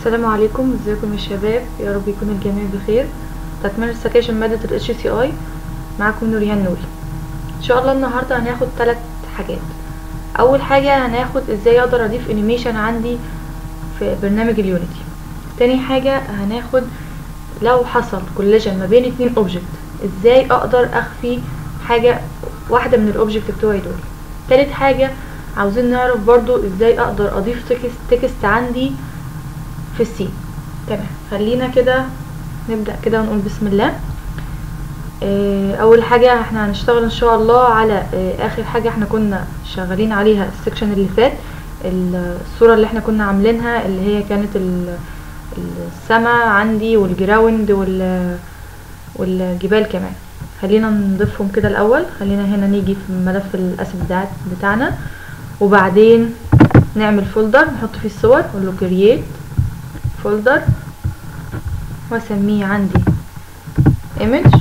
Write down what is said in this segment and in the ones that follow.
السلام عليكم، ازيكم يا شباب؟ يا رب يكون الجميع بخير. تكملة سكاشن مادة ال HCI معاكم نوريهان نوري. ان شاء الله النهاردة هناخد 3 حاجات. اول حاجة هناخد ازاي اقدر اضيف انيميشن عندي في برنامج اليونيتي. تاني حاجة هناخد لو حصل كوليجن ما بين 2 اوبجكت ازاي اقدر اخفي حاجة واحدة من الاوبجكت بتوعي دول. تالت حاجة عاوزين نعرف برضو ازاي اقدر اضيف تكست عندي في السي. تمام، خلينا كده نبدأ كده ونقول بسم الله. اول حاجة احنا هنشتغل ان شاء الله على اخر حاجة احنا كنا شغالين عليها السكشن اللي فات، الصورة اللي احنا كنا عاملينها اللي هي كانت السماء عندي والجراوند والجبال كمان. خلينا نضيفهم كده الاول. خلينا هنا نيجي في ملف الاسيت بتاعنا، وبعدين نعمل فولدر نحط فيه الصور، نقول له كرييت فولدر واسميه عندي image،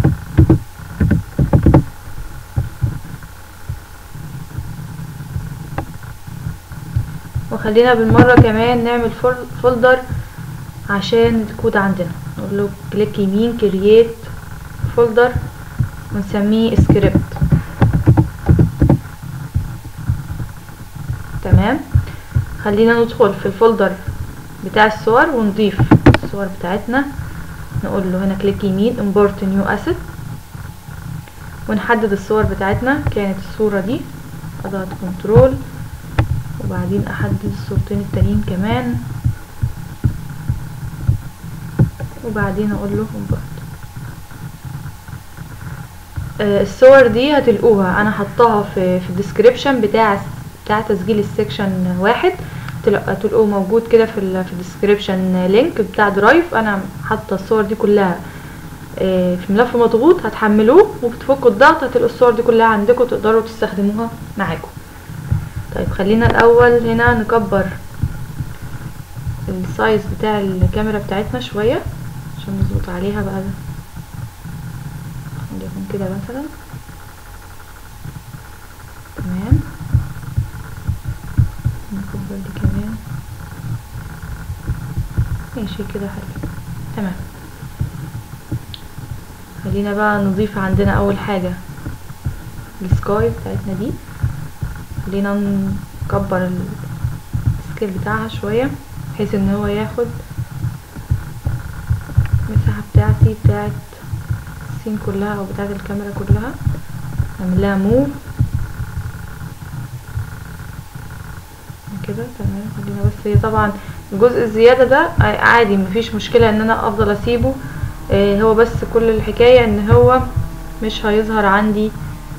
وخلينا بالمرة كمان نعمل فولدر عشان الكود عندنا. نقول له كليك يمين كرييت فولدر ونسميه سكريبت. تمام، خلينا ندخل في الفولدر بتاع الصور ونضيف الصور بتاعتنا. نقول له هنا كليك يمين import new asset ونحدد الصور بتاعتنا. كانت الصورة دي، اضغط كنترول وبعدين احدد الصورتين التانيين كمان، وبعدين اقول له import. الصور دي هتلقوها انا حطاها في الديسكريبشن بتاع تسجيل السكشن 1. تلقوه موجود كده في الديسكريبشن لينك بتاع درايف. انا حاطه الصور دي كلها في ملف مضغوط، هتحملوه وبتفكوا الضغط هتلقوا الصور دي كلها عندكم تقدروا تستخدموها معاكم. طيب خلينا الاول هنا نكبر السايز بتاع الكاميرا بتاعتنا شويه عشان نظبط عليها بقى. نجيبهم كده مثلا. تمام، نكبر دي كمان. ماشي كده حلو. تمام، خلينا بقى نضيف عندنا اول حاجة السكاي بتاعتنا دي. خلينا نكبر السكيل بتاعها شوية بحيث ان هو ياخد المساحة بتاعتي بتاعت السين كلها او بتاعت الكاميرا كلها. نعمل لها موف كده. تمام، خلينا بس هي طبعا الجزء الزيادة ده عادي مفيش مشكلة ان انا افضل اسيبه. هو بس كل الحكاية ان هو مش هيظهر عندي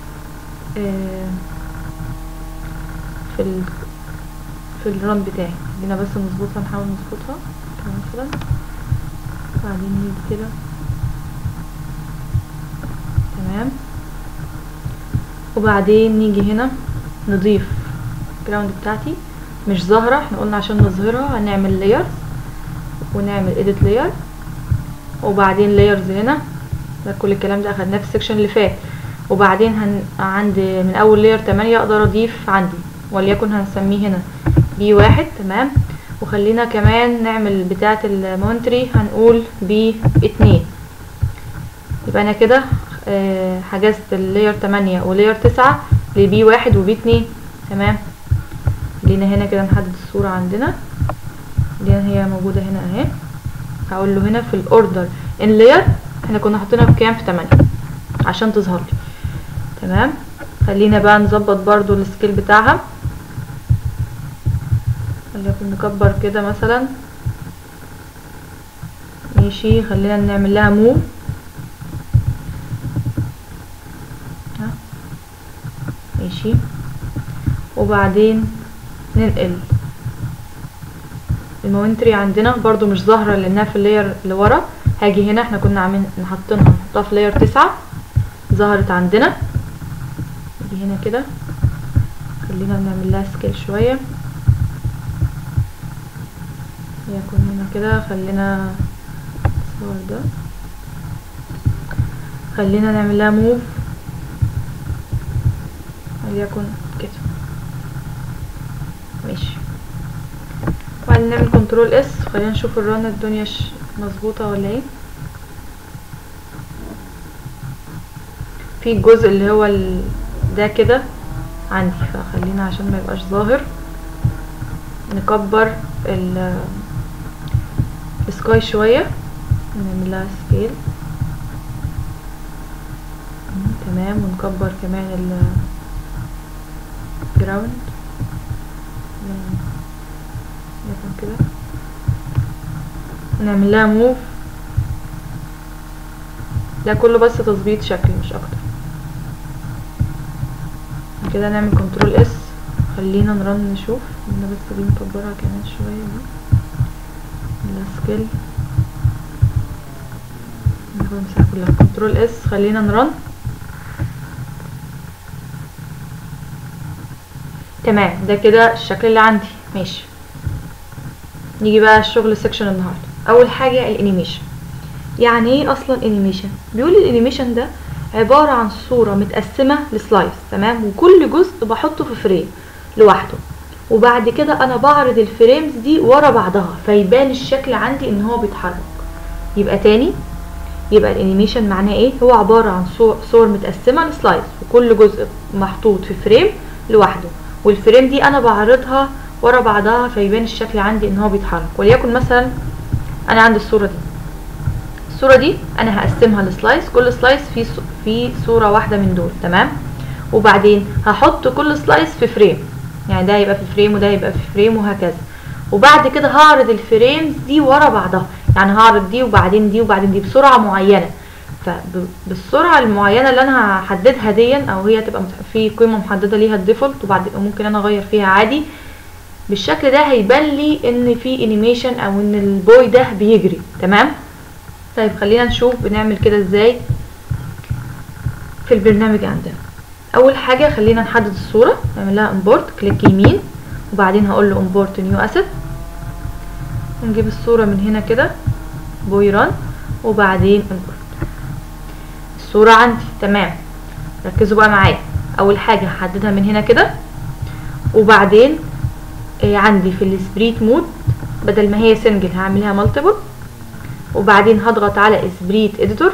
في الران بتاعي. خلينا بس نظبطها، نحاول نظبطها كده مثلا، بعدين نيجي كده. تمام، وبعدين نيجي هنا نضيف الجراوند بتاعتي مش ظاهرة. احنا قلنا عشان نظهرها هنعمل لاير ونعمل edit layer وبعدين layers هنا. ده كل الكلام ده اخدناه في السكشن اللي فات. وبعدين عندي من اول layer 8 اقدر اضيف عندي، وليكن هنسميه هنا B1. تمام، وخلينا كمان نعمل بتاعة المونتري هنقول B2. يبقى انا كده حجزت اللاير 8 ولاير 9 لB1 وB2. تمام، خلينا هنا كده نحدد الصورة عندنا اللي هي موجودة هنا اهي. هقول له هنا في الاوردر ان لاير احنا كنا حاطينها بكام؟ في 8 عشان تظهر لي. تمام، خلينا بقى نظبط برضو السكيل بتاعها. وليكن نكبر كده مثلا. ماشي، خلينا نعمل لها موف. ماشي، وبعدين ننقل المونتري عندنا برضو مش ظاهرة لانها في اللاير اللي ورا. هاجي هنا احنا كنا عاملين نحطها في لاير 9 ظهرت عندنا. نيجي هنا كده خلينا نعمل لها سكيل شوية. يكون هنا كده خلينا الصور ده خلينا نعمل لها موف وليكن كده. ماشي، وبعدين نعمل كنترول اس. خلينا نشوف الرن الدنيا مظبوطه ولا ايه. في الجزء اللي هو ده كده عندي، فخلينا عشان ما يبقاش ظاهر نكبر السكاي شويه، نعمل لها سكيل تمام، ونكبر كمان الجراوند كده، ونعمل لها موف. ده كله بس تظبيط شكل مش اكتر. كده نعمل كنترول اس. خلينا نرن نشوف. انا بس دي نكبرها كمان شويه دي السكيل، ناخد المساحه كلها. كنترول اس. خلينا نرن. تمام، ده كده الشكل اللي عندي. ماشي، نيجي بقى الشغل السكشن النهارده. اول حاجه الانيميشن. يعني ايه اصلا انيميشن؟ بيقول الانيميشن ده عباره عن صوره متقسمه لسلايس، تمام، وكل جزء بحطه في فريم لوحده، وبعد كده انا بعرض الفريمز دي ورا بعضها فيبان الشكل عندي ان هو بيتحرك. يبقى تاني، يبقى الانيميشن معناه ايه؟ هو عباره عن صور متقسمه لسلايس، وكل جزء محطوط في فريم لوحده، والفريم دي انا بعرضها ورا بعضها فيبان الشكل عندي ان هو بيتحرك. وليكن مثلا انا عندي الصوره دي انا هقسمها لسلايس، كل سلايس فيه صوره واحده من دول، تمام، وبعدين هحط كل سلايس في فريم، يعني ده هيبقى في فريم وده هيبقى في فريم وهكذا. وبعد كده هعرض الفريمز دي ورا بعضها، يعني هعرض دي وبعدين دي وبعدين دي بسرعه معينه. فبالسرعه المعينه اللي انا هحددها دي، او هي تبقى في قيمه محدده ليها الديفولت، وبعد ممكن انا اغير فيها عادي. بالشكل ده هيبان لي ان في انيميشن او ان البوي ده بيجري، تمام. طيب خلينا نشوف بنعمل كده ازاي في البرنامج عندنا. اول حاجه خلينا نحدد الصوره، نعمل لها امبورت، كليك يمين، وبعدين هقول له امبورت نيو اسيت، ونجيب الصوره من هنا كده بوي ران، وبعدين امبورت الصوره عندي، تمام. ركزوا بقى معايا. اول حاجه هحددها من هنا كده، وبعدين عندي في السبريت مود بدل ما هي سنجل هعملها مالتيبل، وبعدين هضغط على سبريت اديتور،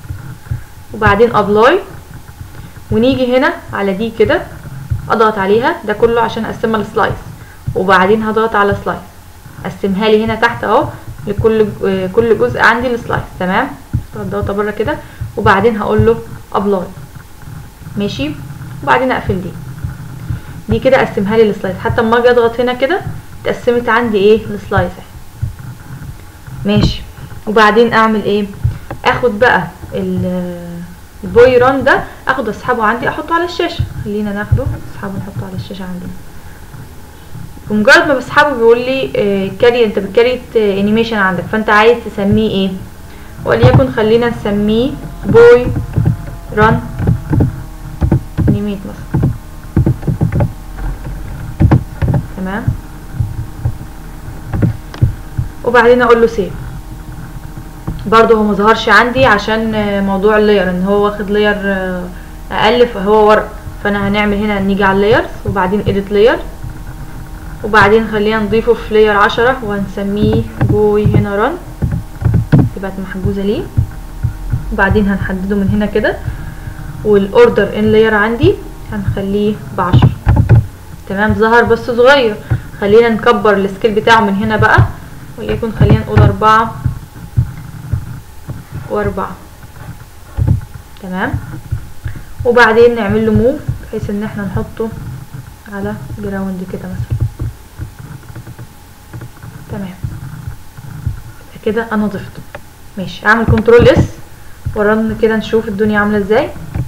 وبعدين ابلاي، ونيجي هنا على دي كده اضغط عليها، ده كله عشان اقسمها لسلايس، وبعدين هضغط على سلايس اقسمها لي هنا تحت اهو كل جزء عندي لسلايس، تمام. ضغطه بره كده، وبعدين هقول له ابلاي، ماشي، وبعدين اقفل دي كده اقسمها لي لسلايس. حتى اما اجي اضغط هنا كده اتقسمت عندي ايه لسلايس اهي، ماشي. وبعدين اعمل ايه؟ اخد بقى البوي ران ده، اخده اسحبه عندي احطه على الشاشه. خلينا ناخده اسحبه نحطه على الشاشه عندنا. بمجرد ما بسحبه بيقول لي كاري، انت بتكريت انيميشن عندك، فانت عايز تسميه ايه؟ وليكن خلينا نسميه بوي ران انيميت مثلا، تمام. وبعدين اقول له سيف. برضو هو مظهرش عندي عشان موضوع اللاير، ان هو واخد لاير اقل فهو ورق، فانا هنعمل هنا نيجي على اللايرز، وبعدين اديت لاير، وبعدين خلينا نضيفه في لاير 10 وهنسميه بوي هنا ران، تبقى محجوزه ليه. وبعدين هنحدده من هنا كده، والاوردر ان لاير عندي هنخليه ب10، تمام. ظهر بس صغير. خلينا نكبر السكيل بتاعه من هنا بقى، وليكن خلينا نقول 4 و4، تمام. وبعدين نعمل له موف بحيث ان احنا نحطه على جراوند كده مثلا، تمام. كده انا ضفته، ماشي. اعمل كنترول اس ورن كده نشوف الدنيا عامله ازاي.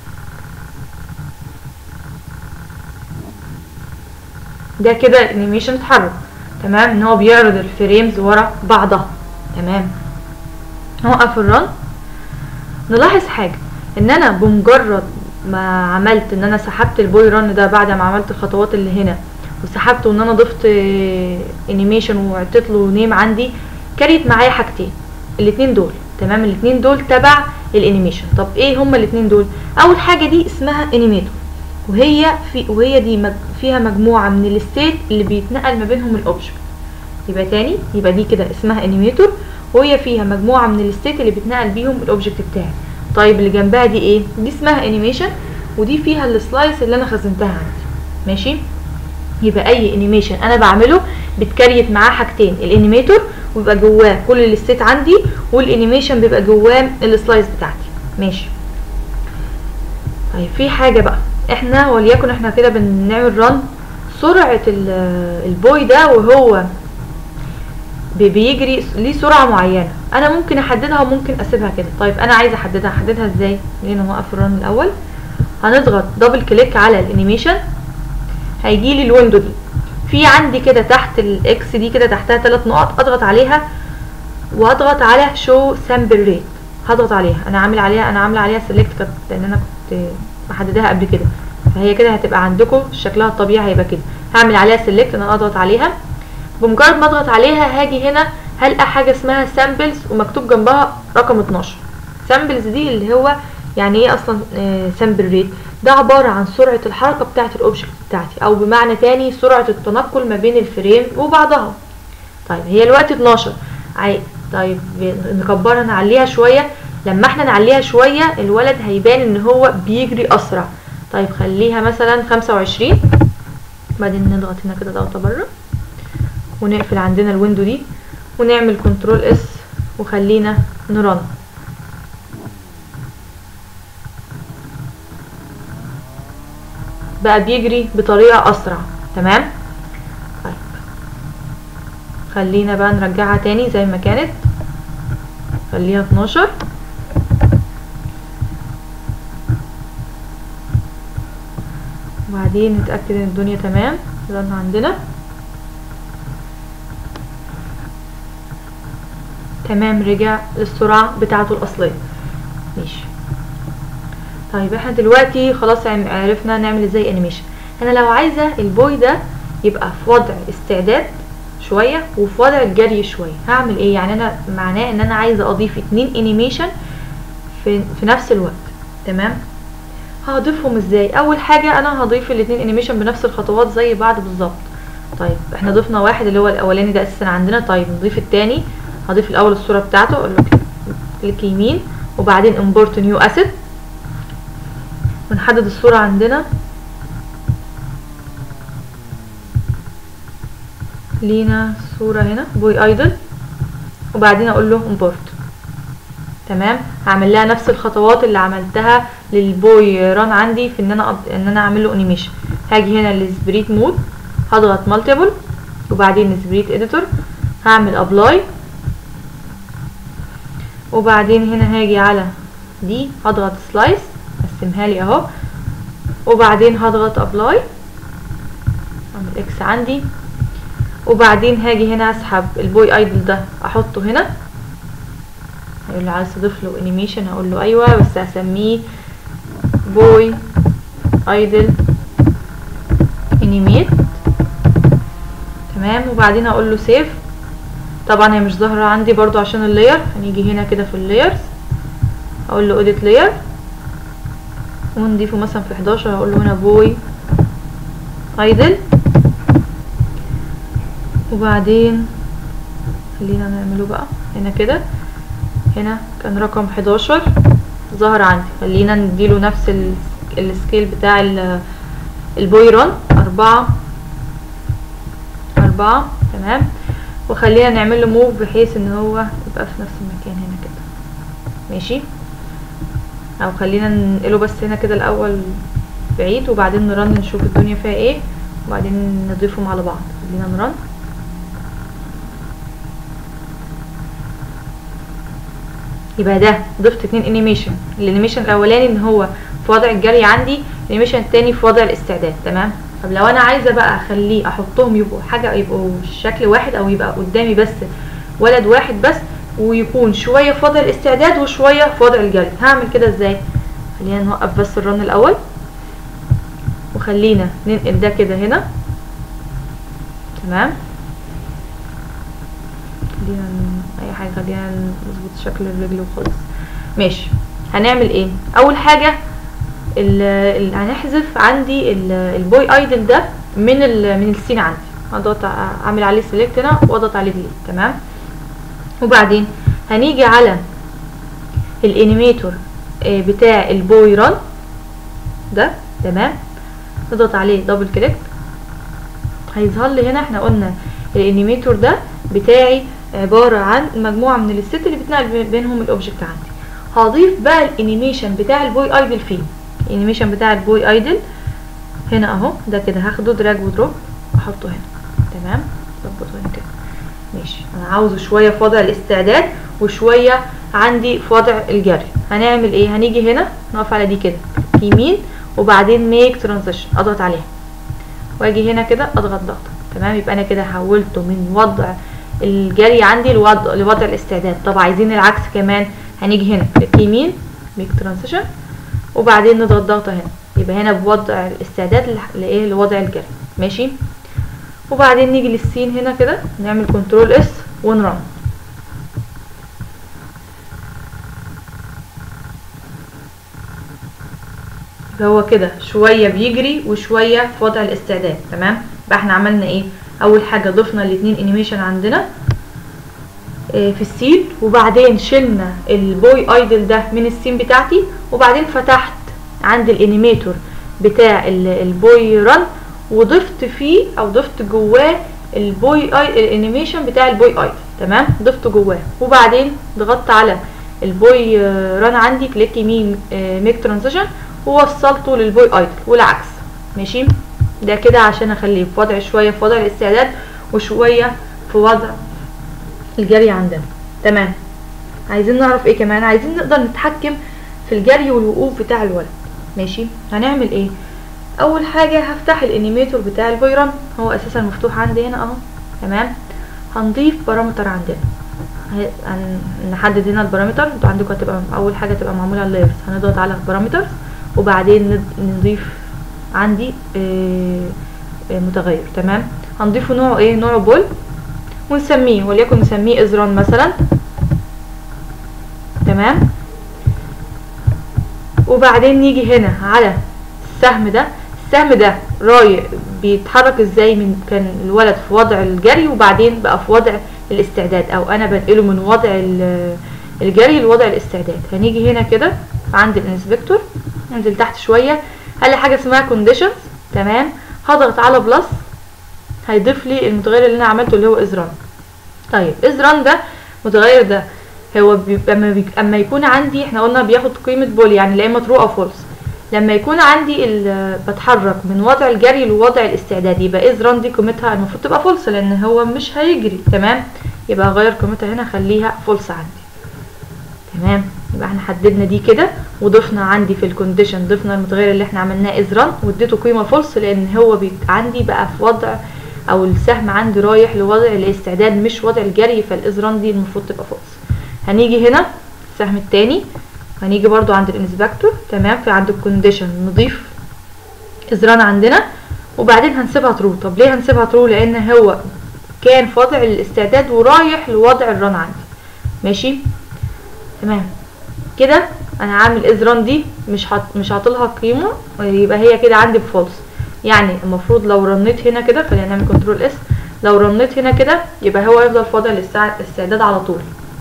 ده كده الانيميشن اتحرك، تمام، ان هو بيعرض الفريمز ورا بعضها، تمام. نوقف الرن. نلاحظ حاجه، ان انا بمجرد ما عملت ان انا سحبت البوي ران ده بعد ما عملت الخطوات اللي هنا وسحبته، ان انا ضفت انيميشن وعطيت له نيم عندي، كريت معايا حاجتين، الاتنين دول، تمام. الاتنين دول تبع الانيميشن. طب ايه هما الاتنين دول؟ اول حاجه دي اسمها انيميتور، وهي دي فيها مجموعه من الستيت اللي بيتنقل ما بينهم الاوبجكت، يبقى تاني، يبقى دي كده اسمها انيميتور، وهي فيها مجموعه من الستيت اللي بتنقل بيهم الاوبجكت بتاعي. طيب اللي جنبها دي ايه؟ دي اسمها انيميشن، ودي فيها السلايس اللي انا خزنتها عندي. ماشي؟ يبقى اي انيميشن انا بعمله بتكريت معاه حاجتين، الانيميتور ويبقى جواه كل الستيت عندي، والانيميشن بيبقى جواه السلايس بتاعتي. ماشي. طيب في حاجه بقى، احنا وليكن احنا كده بنعمل رن، سرعه البوي ده وهو بيجري ليه سرعه معينه، انا ممكن احددها وممكن اسيبها كده. طيب انا عايزه احددها ازاي؟ خلينا نوقف الرن الاول. هنضغط دبل كليك على الانيميشن، هيجي لي الويندو دي، في عندي كده تحت الاكس دي كده تحتها 3 نقط، اضغط عليها واضغط على شو سامبل ريت. هضغط عليها، انا عامله عليها سيلكت لان انا كنت محددها قبل كده، فهي كده هتبقى عندكم شكلها الطبيعي هيبقى كده. هعمل عليها سيلكت، انا اضغط عليها، بمجرد ما اضغط عليها هاجي هنا هلقى حاجه اسمها سامبلز ومكتوب جنبها رقم 12. سامبلز دي اللي هو يعني ايه اصلا سامبل ريت؟ ده عباره عن سرعه الحركه بتاعه الاوبجكت بتاعتي، او بمعنى تاني سرعه التنقل ما بين الفريم وبعضها. طيب هي الوقت 12. طيب نكبرها نعليها شويه، لما احنا نعليها شويه الولد هيبان ان هو بيجري اسرع. طيب خليها مثلا 25، بعدين نضغط هنا كده ضغطه بره، ونقفل عندنا الويندو دي، ونعمل كنترول اس، وخلينا نرن. بقى بيجري بطريقه اسرع. تمام. طيب خلينا بقى نرجعها تاني زي ما كانت، خليها 12، وبعدين نتاكد ان الدنيا تمام. رن عندنا تمام، رجع للسرعه بتاعته الاصليه. ماشي. طيب احنا دلوقتي خلاص عرفنا نعمل ازاي انيميشن. انا لو عايزه البوي ده يبقى في وضع استعداد شويه وفي وضع الجري شويه، هعمل ايه؟ يعني انا معناه ان انا عايزه اضيف 2 انيميشن في نفس الوقت. تمام. هضيفهم ازاي؟ اول حاجه انا هضيف الاثنين انيميشن بنفس الخطوات زي بعض بالظبط. طيب احنا ضفنا واحد اللي هو الاولاني ده اساسا عندنا، طيب نضيف الثاني. هضيف الاول الصوره بتاعته، اقول له كليك يمين وبعدين امبورت نيو اسيت، ونحدد الصوره عندنا، لينا صوره هنا بوي ايدل، وبعدين اقول له امبورت. تمام. هعمل لها نفس الخطوات اللي عملتها للبوي ران عندي في ان انا اعمل له انيميشن. هاجي هنا للسبريت مود، هضغط مالتيبل، وبعدين سبريت اديتور، هعمل ابلاي، وبعدين هنا هاجي على دي هضغط سلايس، قسمها لي اهو، وبعدين هضغط ابلاي، اعمل اكس عندي، وبعدين هاجي هنا اسحب البوي ايدل ده احطه هنا. هيقول لي عايز تضيف له انيميشن، هقول له ايوه، بس هسميه بوي ايدل انيميت. تمام. وبعدين اقول له سيف. طبعا هي مش ظاهره عندي برضو عشان اللاير، هنيجي هنا كده في اللايرز، اقول له اديت لاير، ونضيفه مثلا في 11، هقول له هنا بوي ايدل، وبعدين خلينا نعمله بقى هنا كده. هنا كان رقم 11 ظهر عندي، خلينا نديله نفس السكيل بتاع البوي ران، 4. تمام. وخلينا نعمل له موف بحيث ان هو يبقى في نفس المكان هنا كده. ماشي. او خلينا ننقله بس هنا كده الاول بعيد، وبعدين نرن نشوف الدنيا فيها ايه، وبعدين نضيفهم على بعض. خلينا نرن. يبقى ده ضفت 2 انيميشن، الانيميشن الاولاني ان هو في وضع الجري عندي، الانيميشن التاني في وضع الاستعداد. تمام. طب لو انا عايزه بقى اخليه احطهم يبقوا حاجه، يبقوا شكل واحد، او يبقى قدامي بس ولد واحد بس، ويكون شويه في وضع الاستعداد وشويه في وضع الجري، هعمل كده ازاي؟ خلينا نوقف بس الرن الاول، وخلينا ننقل ده كده هنا. تمام. خلينا اي حاجه، خلينا نظبط شكل الرجل وخلاص. ماشي. هنعمل ايه؟ اول حاجه هنحذف عندي البوي ايدل ده من السين عندي. هضغط اعمل عليه سيلكت هنا واضغط عليه ديليت. تمام. وبعدين هنيجي على الانيميتور بتاع البوي ران ده. تمام. نضغط عليه دبل كليك هيظهر لي هنا. احنا قلنا الانيميتور ده بتاعي عبارة عن مجموعة من الست اللي بتنقل بينهم الاوبجكت عندي. هضيف بقى الانيميشن بتاع البوي ايدل فيه. الانيميشن بتاع البوي ايدل هنا اهو، ده كده هاخده دراج ودروب احطه هنا. تمام. اظبطه هنا كده. ماشي. انا عاوزه شويه في وضع الاستعداد وشويه عندي في وضع الجري. هنعمل ايه؟ هنيجي هنا نقف على دي كده يمين وبعدين ميك ترانزيشن اضغط عليها واجي هنا كده اضغط ضغطه. تمام. يبقى انا كده حولته من وضع الجري عندي لوضع الاستعداد. طب عايزين العكس كمان، هنيجي هنا كليك يمين ميك ترانزيشن وبعدين نضغط ضغطه هنا، يبقى هنا بوضع الاستعداد لايه؟ لوضع الجري. ماشي. وبعدين نيجي للسين هنا كده نعمل كنترول اس ونرن. هو كده شويه بيجري وشويه في وضع الاستعداد. تمام. يبقى احنا عملنا ايه؟ اول حاجه ضفنا الاثنين انيميشن عندنا في السين، وبعدين شلنا البوي ايدل ده من السين بتاعتي، وبعدين فتحت عند الانيميتور بتاع البوي ران وضفت فيه او ضفت جواه الانيميشن بتاع البوي ايدل. تمام. ضفته جواه وبعدين ضغطت على البوي ران عندي كليك يمين ميك ترانزيشن ووصلته للبوي ايدل والعكس. ماشي. ده كده عشان اخليه في وضع شويه في وضع الاستعداد وشويه في وضع الجري عندنا. تمام. عايزين نعرف ايه كمان؟ عايزين نقدر نتحكم في الجري والوقوف بتاع الولد. ماشي. هنعمل ايه؟ اول حاجه هفتح الانيميتور بتاع البوي ران، هو اساسا مفتوح عندي هنا اهو. تمام. هنضيف بارامتر عندنا، نحدد هنا البارامتر. انتوا عندكم هتبقى اول حاجه تبقى معموله على اللايرز، هنضغط على بارامترز وبعدين نضيف عندي متغير. تمام. هنضيفه نوعه ايه؟ نوعه بول ونسميه وليكن نسميه ازران مثلا. تمام. وبعدين نيجي هنا على السهم ده. السهم ده رايح بيتحرك ازاي؟ من كان الولد في وضع الجري وبعدين بقى في وضع الاستعداد، او انا بنقله من وضع الجري لوضع الاستعداد. هنيجي هنا كده عند الانسبكتور ننزل تحت شويه هلاقي حاجه اسمها كونديشنز. تمام. هضغط على بلس هيضيف لي المتغير اللي انا عملته اللي هو ازران. طيب ازران ده المتغير ده هو اما يكون عندي، احنا قلنا بياخد قيمه بول يعني لا اما ترو او فولس. لما يكون عندي بتحرك من وضع الجري لوضع الاستعداد يبقى ازران دي قيمتها المفروض تبقى فولس لان هو مش هيجري. تمام. يبقى اغير قيمتها هنا اخليها فولس عندي. تمام. يبقى احنا حددنا دي كده وضفنا عندي في الكونديشن ضفنا المتغير اللي احنا عملناه ازران واديته قيمه فولس لان هو عندي بقى في وضع او السهم عندي رايح لوضع الاستعداد مش وضع الجري، فالازران دي المفروض تبقى فولس. هنيجي هنا السهم التاني هنيجي برضو عند الانسبكتور. تمام. في عند الكونديشن نضيف ازران عندنا وبعدين هنسيبها ترو. طب ليه هنسيبها ترو؟ لان هو كان في وضع الاستعداد ورايح لوضع الران عندي. ماشي. تمام. كده انا عامل ازران دي مش هعطلها قيمه، يبقى هي كده عندي بفولس. يعني المفروض لو رنيت هنا كده، خلينا نعمل كنترول اس، لو رنيت هنا كده يبقى هو يفضل في وضع الاستعداد على طول،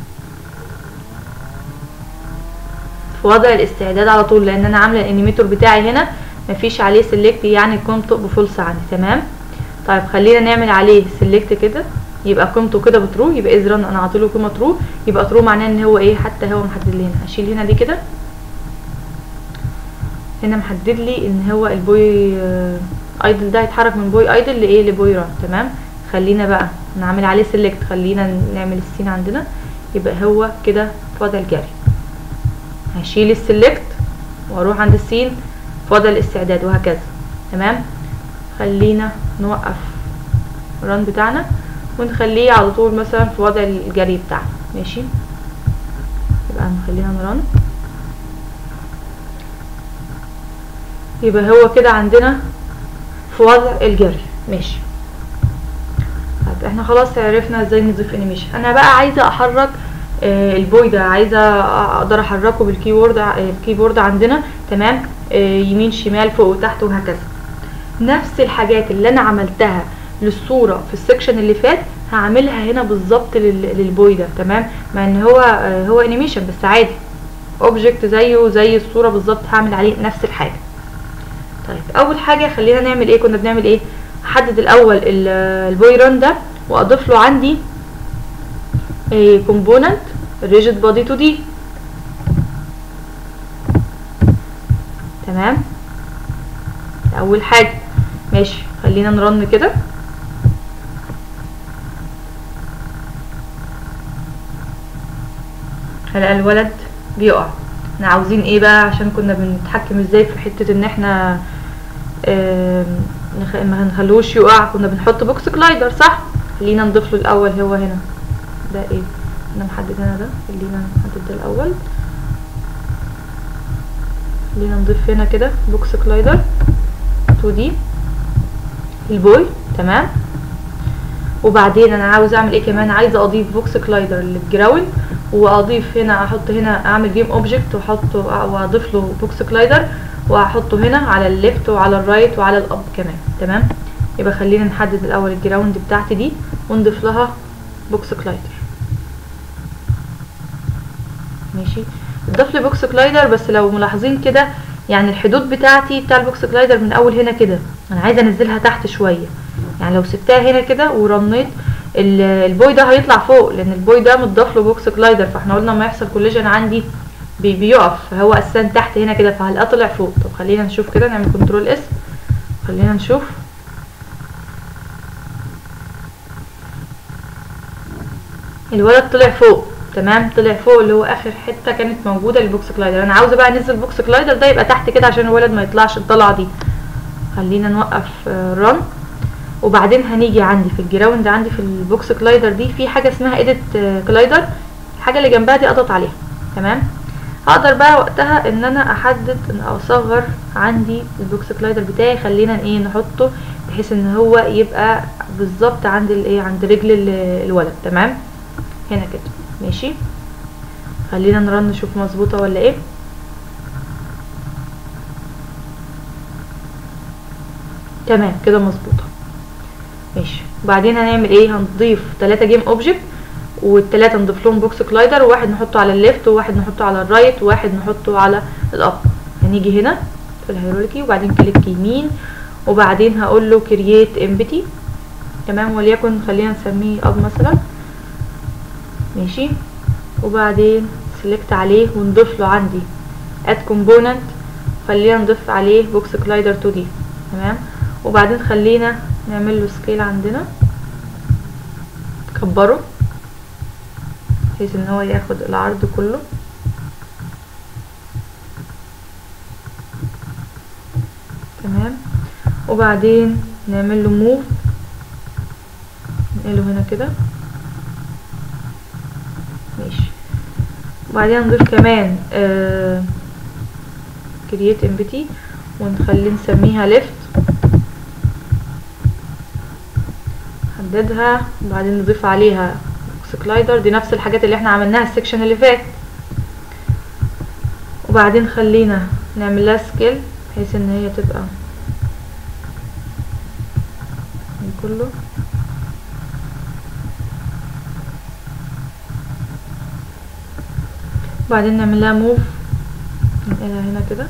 في وضع الاستعداد على طول لان انا عامله الانيميتور بتاعي هنا مفيش عليه سيلكت يعني قيمته بفولس عندي. تمام. طيب خلينا نعمل عليه سيلكت كده يبقى قيمته كده بترو، يبقى اذا انا عاطيله قيمه ترو يبقى ترو معناه ان هو ايه؟ حتى هو محدد لي هنا. هشيل هنا دي كده، هنا محدد لي ان هو البوي ايدل ده هيتحرك من بوي ايدل لايه؟ لبوي ران. تمام. خلينا بقى نعمل عليه سيلكت، خلينا نعمل السين عندنا يبقى هو كده في وضع الجري. هشيل السيلكت واروح عند السين في وضع الاستعداد وهكذا. تمام. خلينا نوقف الران بتاعنا ونخليه على طول مثلا في وضع الجري بتاعنا. ماشي. يبقى نخليها نرن يبقى هو كده عندنا في وضع الجري. ماشي. طيب احنا خلاص عرفنا ازاي نضيف انيميشن. انا بقى عايزه احرك البوي ده، عايزه اقدر احركه بالكيبورد عندنا. تمام. يمين شمال فوق وتحت وهكذا. نفس الحاجات اللي انا عملتها للصوره في السكشن اللي فات هعملها هنا بالظبط للبوي ده. تمام، مع ان هو انيميشن بس عادي، اوبجكت زيه زي الصوره بالظبط، هعمل عليه نفس الحاجه. طيب اول حاجه خلينا نعمل ايه، كنا بنعمل ايه، احدد الاول البوي ران ده واضيف له عندي كومبوننت ريجيد بودي 2 دي. تمام، اول حاجه ماشي، خلينا نرن كده. هلا الولد بيقع. احنا عاوزين ايه بقى، عشان كنا بنتحكم ازاي في حته ان احنا ما نخلوش يقع، كنا بنحط بوكس كلايدر صح. خلينا نضيف له الاول، هو هنا ده ايه انا محدد هنا ده، خلينا نحدد ده الاول. خلينا نضيف هنا كده بوكس كلايدر 2 دي البوي. تمام، وبعدين انا عاوز اعمل ايه كمان، عايزه اضيف بوكس كلايدر للجراوند، واضيف هنا احط هنا اعمل جيم اوبجكت واحطه واضيف له بوكس كلايدر واحطه هنا على الليفت وعلى الرايت وعلى الاب كمان. تمام، يبقى خلينا نحدد الاول الجراوند بتاعتي دي ونضيف لها بوكس كلايدر. ماشي، اضاف لي بوكس كلايدر، بس لو ملاحظين كده يعني الحدود بتاعتي بتاع البوكس كلايدر من اول هنا كده، انا عايزه انزلها تحت شويه. يعني لو سبتها هنا كده ورنيت البوي ده هيطلع فوق، لان البوي ده متضاف له بوكس كلايدر، فاحنا قلنا لما يحصل كوليجن عندي بيقف، فهو اساسا تحت هنا كده، فهلقاه طلع فوق. طب خلينا نشوف كده، نعمل كنترول اس، خلينا نشوف. الولد طلع فوق. تمام، طلع فوق اللي هو اخر حته كانت موجوده للبوكس كلايدر. انا عاوزه بقى انزل البوكس كلايدر ده يبقى تحت كده عشان الولد ما يطلعش الطلعه دي. خلينا نوقف رن، وبعدين هنيجي عندي في الجراوند، عندي في البوكس كلايدر دي في حاجه اسمها اديت كلايدر، الحاجه اللي جنبها دي اضغط عليها. تمام، هقدر بقى وقتها ان انا احدد ان اصغر عندي البوكس كلايدر بتاعي. خلينا ايه نحطه بحيث ان هو يبقى بالظبط عند الايه، عند رجل الولد. تمام، هنا كده ماشي. خلينا نرن نشوف مظبوطه ولا ايه. تمام كده مظبوطه ماشي. وبعدين هنعمل ايه، هنضيف 3 جيم اوبجكت، والثلاثه نضيف لهم بوكس كلايدر، وواحد نحطه على الليفت وواحد نحطه على الرايت وواحد نحطه على الاب. هنيجي هنا في الهيراركي وبعدين كليك يمين، وبعدين هقول له كرييت امبتي. تمام، وليكن خلينا نسميه اب مثلا. ماشي، وبعدين سيلكت عليه ونضيف له عندي اد كومبوننت، خلينا نضيف عليه بوكس كلايدر 2 دي. تمام، وبعدين خلينا نعمل له سكيل عندنا، كبره بحيث ان هو ياخد العرض كله. تمام، وبعدين نعمل له موف، نقله هنا كده ماشي. وبعدين نضيف كمان كرييت امبتي ونخليه نسميها ليفت، نحددها، وبعدين نضيف عليها بوكس كلايدر. دي نفس الحاجات اللي احنا عملناها السكشن اللي فات. وبعدين خلينا نعمل لها سكيل بحيث ان هي تبقى كله. وبعدين نعمل لها موف، ننقلها هنا كده.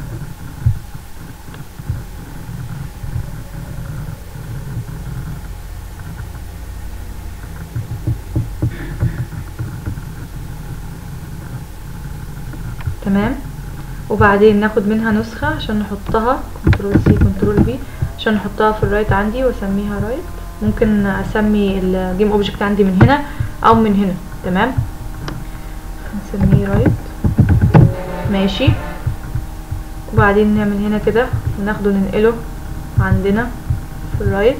تمام، وبعدين ناخد منها نسخة عشان نحطها، كنترول سي كنترول في، عشان نحطها في الرايت عندي واسميها رايت. ممكن اسمي الجيم اوبجكت عندي من هنا او من هنا. تمام، نسميه رايت ماشي. وبعدين نعمل هنا كده وناخده ننقله عندنا في الرايت.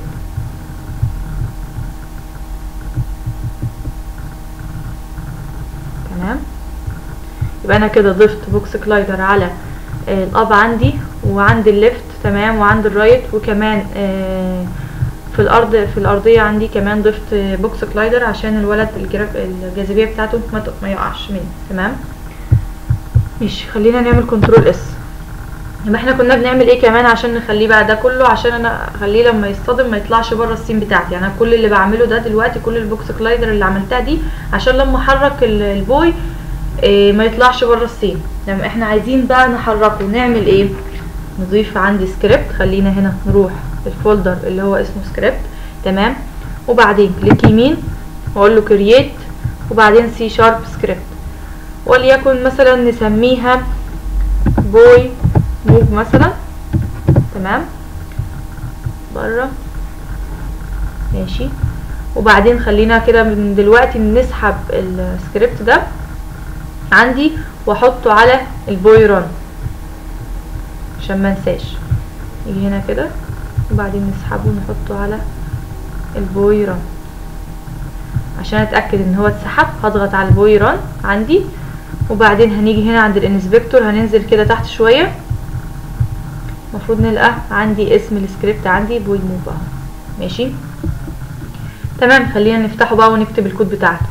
تمام، يبقى انا كده ضفت بوكس كلايدر على الاب عندي وعند الليفت. تمام، وعند الرايت، وكمان في الارضيه عندي كمان ضفت بوكس كلايدر عشان الولد الجاذبيه بتاعته ما يقعش مني. تمام ماشي، خلينا نعمل كنترول اس. يبقى احنا كنا بنعمل ايه كمان عشان نخليه بقى ده كله، عشان انا اخليه لما يصطدم ما يطلعش بره السين بتاعتي. يعني انا كل اللي بعمله ده دلوقتي، كل البوكس كلايدر اللي عملتها دي عشان لما احرك البوي ما يطلعش بره السين. لما احنا عايزين بقى نحركه نعمل ايه؟ نضيف عندي سكريبت. خلينا هنا نروح الفولدر اللي هو اسمه سكريبت، تمام، وبعدين كليك يمين واقول له كرييت، وبعدين سي شارب سكريبت، وليكن مثلا نسميها بوي موف مثلا، تمام، بره، ماشي. وبعدين خلينا كده من دلوقتي نسحب السكريبت ده عندي واحطه على البوي ران عشان ما انساش. يجي هنا كده وبعدين نسحبه ونحطه على البوي ران عشان اتاكد ان هو اتسحب. هضغط على البوي ران عندي، وبعدين هنيجي هنا عند الانسبكتور، هننزل كده تحت شويه، المفروض نلقى عندي اسم السكريبت عندي بوي موف اهو، ماشي، تمام. خلينا نفتحه بقى ونكتب الكود بتاعته.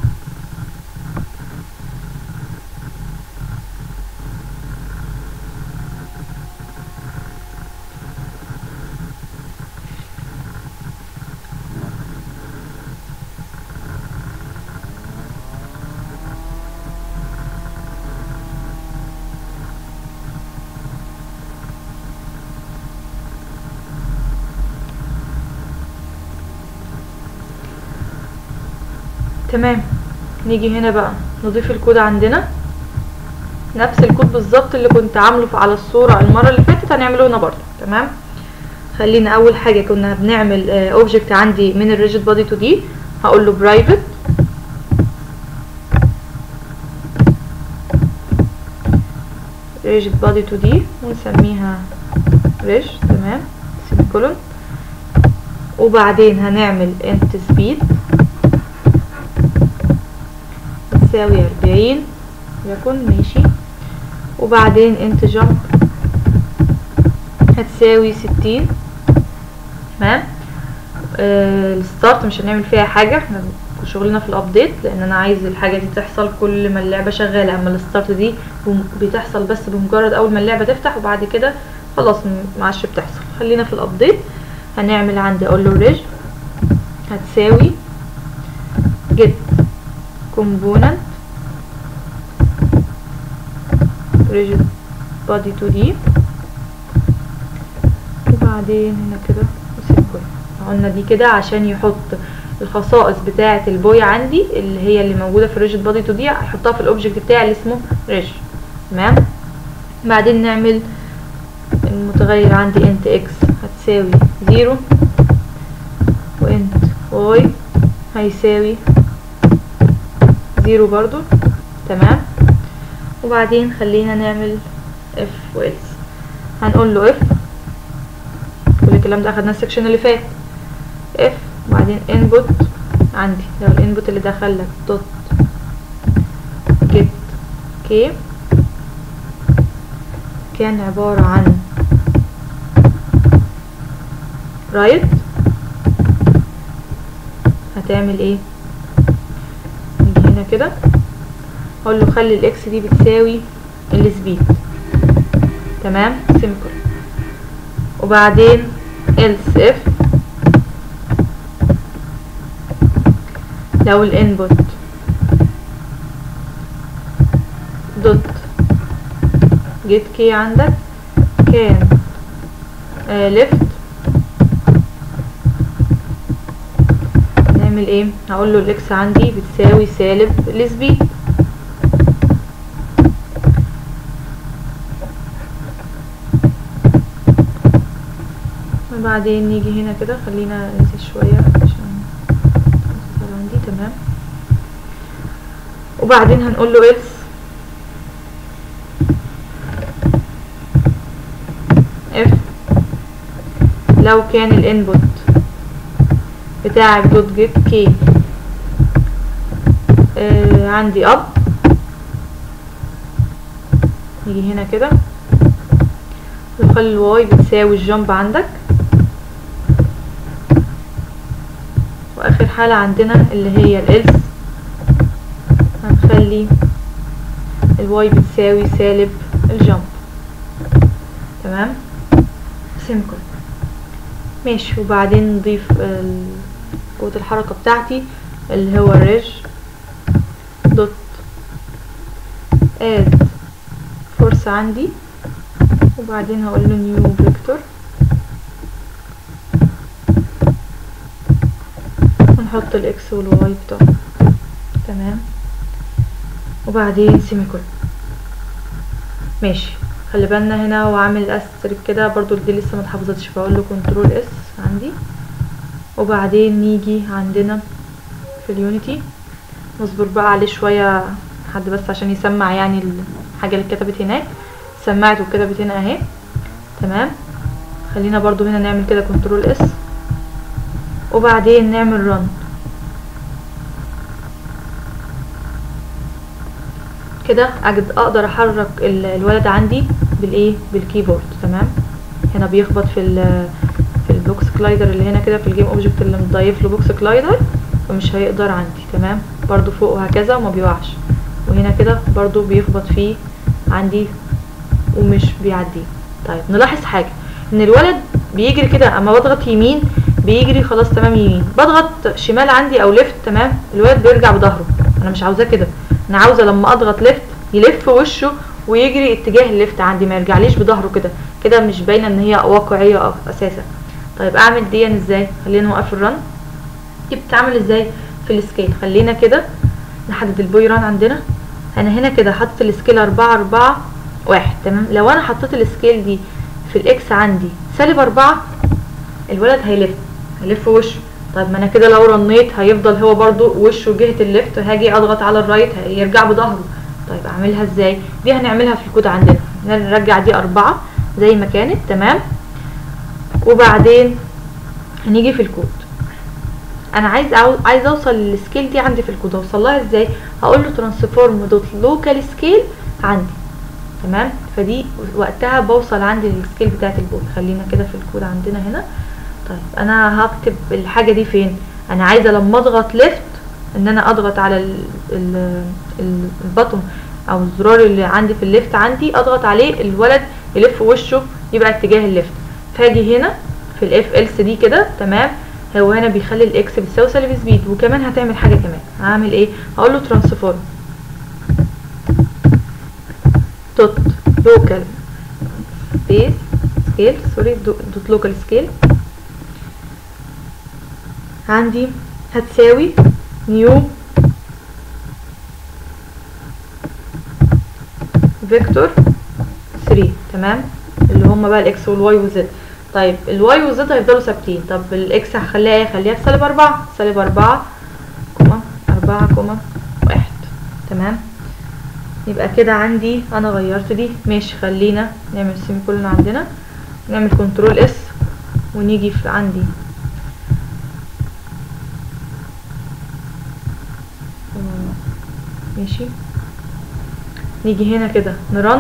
تمام، نيجي هنا بقى نضيف الكود عندنا، نفس الكود بالظبط اللي كنت عامله على الصورة المرة اللي فاتت هنعمله هنا برضه، تمام. خلينا اول حاجة كنا بنعمل اوبجكت عندي من الريجيد بادي تو دي، هقول له برايفت ريجيد بادي تو دي ونسميها ريج، تمام، سيميكولون، وبعدين هنعمل انت سبيد تساوي 40 يكون، ماشي، وبعدين انت جامب هتساوي 60، تمام. الستارت مش هنعمل فيها حاجه، احنا شغلنا في الابديت لان انا عايز الحاجه دي تحصل كل ما اللعبه شغاله، اما الستارت دي بتحصل بس بمجرد اول ما اللعبه تفتح، وبعد كده خلاص ما عادش بتحصل. خلينا في الابديت، هنعمل عندي اقول له ريج هتساوي جيت كومبوننت ريجيد بادي تو دي، وبعدين هنا كده سيمبل. قلنا دي كده عشان يحط الخصائص بتاعه البوي عندي اللي هي اللي موجوده في الريجيد بادي تو دي، هيحطها في الاوبجكت بتاعي اللي اسمه ريج، تمام. بعدين نعمل المتغير عندي انت اكس هتساوي 0 وانت واي هيساوي 0 برضو، تمام. وبعدين خلينا نعمل اف وإلس، هنقول له اف، كل الكلام ده اخدناه السكشن اللي فات، اف وبعدين انبوت عندي، لو الانبوت اللي دخل لك دوت جيت كي كان عبارة عن رايت، هتعمل ايه؟ نيجي هنا كده اقول له خلي الاكس دي بتساوي السبيد، تمام، سيمبل. وبعدين else if لو الانبوت دوت جيت كي عندك كان left، نعمل ايه؟ هقول له الاكس عندي بتساوي سالب السبيد، وبعدين نيجي هنا كده، خلينا ننزل شويه عشان عندي، تمام. وبعدين هنقول له else if لو كان الانبوت بتاعك دوت جيت كي عندي اب، نيجي هنا كده نخلي الواي بتساوي الجامب عندك، واخر حالة عندنا اللي هي الالس هنخلي الواي بتساوي سالب الجامب، تمام. تمام، سيميكولون. ماشي، وبعدين نضيف قوة الحركة بتاعتي اللي هو الريج دوت اد فورس عندي، وبعدين هقول له نيو فيكتور، ونحط الاكس والواي بتاعه. تمام، وبعدين سيميكولون. ماشي، خلي بالنا هنا هو عامل استريك كده برضو، دي لسه ما اتحفظتش، فاقول له كنترول اس عندي. وبعدين نيجي عندنا في اليونيتي، نصبر بقى عليه شويه لحد بس عشان يسمع، يعني الحاجه اللي اتكتبت هناك سمعت واتكتبت هنا اهي. تمام، خلينا برضو هنا نعمل كده كنترول اس، وبعدين نعمل رن كده. اقدر احرك الولد عندي بالايه، بالكيبورد. تمام، هنا بيخبط في البوكس كلايدر اللي هنا كده، في الجيم اوبجكت اللي مضايف له بوكس كلايدر، فمش هيقدر عندي. تمام، برضو فوق وهكذا وما بيوقعش، وهنا كده برضو بيخبط فيه عندي ومش بيعديه. طيب نلاحظ حاجه، ان الولد بيجري كده، اما بضغط يمين بيجري خلاص تمام يمين، بضغط شمال عندي او ليفت تمام الولد بيرجع بظهره. انا مش عاوزاه كده، انا عاوزه لما اضغط ليفت يلف وشه ويجري اتجاه الليفت عندي، ما يرجعليش بظهره كده، كده مش باينه ان هي واقعيه اساسا. طيب اعمل دي ازاي؟ خلينا نوقف الرن. دي بتتعمل ازاي؟ في السكيل. خلينا كده نحدد البوي ران عندنا. انا هنا كده حطيت السكيل 4 4 1. تمام، لو انا حطيت السكيل دي في الاكس عندي -4، الولد هيلف وشه. طيب ما انا كده لو رنيت هيفضل هو برضو وشه جهه الليفت، هاجي اضغط على الرايت هيرجع بظهره. طيب اعملها ازاي؟ دي هنعملها في الكود عندنا، نرجع دي 4 زي ما كانت. تمام، وبعدين هنيجي في الكود، انا عايز اوصل للسكيل دي عندي في الكود، اوصلها ازاي؟ هقول له ترانسفورم دوت لوكال سكيل عندي. تمام، فدي وقتها بوصل عندي للسكيل بتاعت البوت. خلينا كده في الكود عندنا هنا. طيب انا هكتب الحاجه دي فين؟ انا عايزه لما اضغط ليفت ان انا اضغط على البطن او الزرار اللي عندي في الليفت عندي، اضغط عليه الولد يلف وشه يبقى اتجاه الليفت. فاجي هنا في الاف إلس دي كده. تمام، هو هنا بيخلي الاكس بتساوي سالب سبيد، وكمان هتعمل حاجه كمان. هعمل ايه؟ هقول له ترانسفورم دوت لوكال سبيس سكيل، سوري دوت لوكال سكيل عندي هتساوي نيو فيكتور 3. تمام، اللي هما بقى الاكس والواي والزد. طيب الواي والزد هيفضلوا ثابتين. طب الاكس هخليها ايه؟ هخليها في -4 -4 4 1. تمام، يبقى كده عندي انا غيرت دي. ماشي، خلينا نعمل سيميكولون عندنا، نعمل كنترول اس، ونيجي في عندي ماشي، نيجي هنا كده نرن.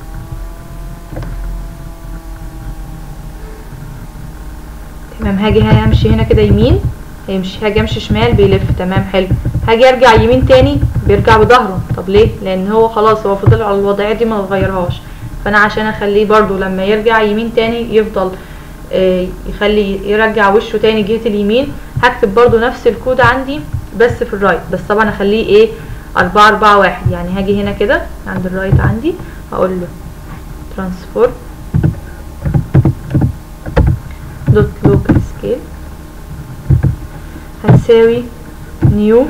تمام، هاجي همشي هنا كده يمين هيمشي، هاجي امشي شمال بيلف. تمام، حلو. هاجي ارجع يمين تاني بيرجع بظهره. طب ليه؟ لان هو خلاص هو فضل على الوضعيه دي ما اتغيرهاش. فانا عشان اخليه برضو لما يرجع يمين تاني يفضل يخلي يرجع وشه تاني جهه اليمين، هكتب برضو نفس الكود عندي بس في الرايت، بس طبعا اخليه ايه 4 4 1. يعني هاجي هنا كده عند الرايت عندي هقول له ترانسفورم دوت لوكال سكيل هتساوي نيو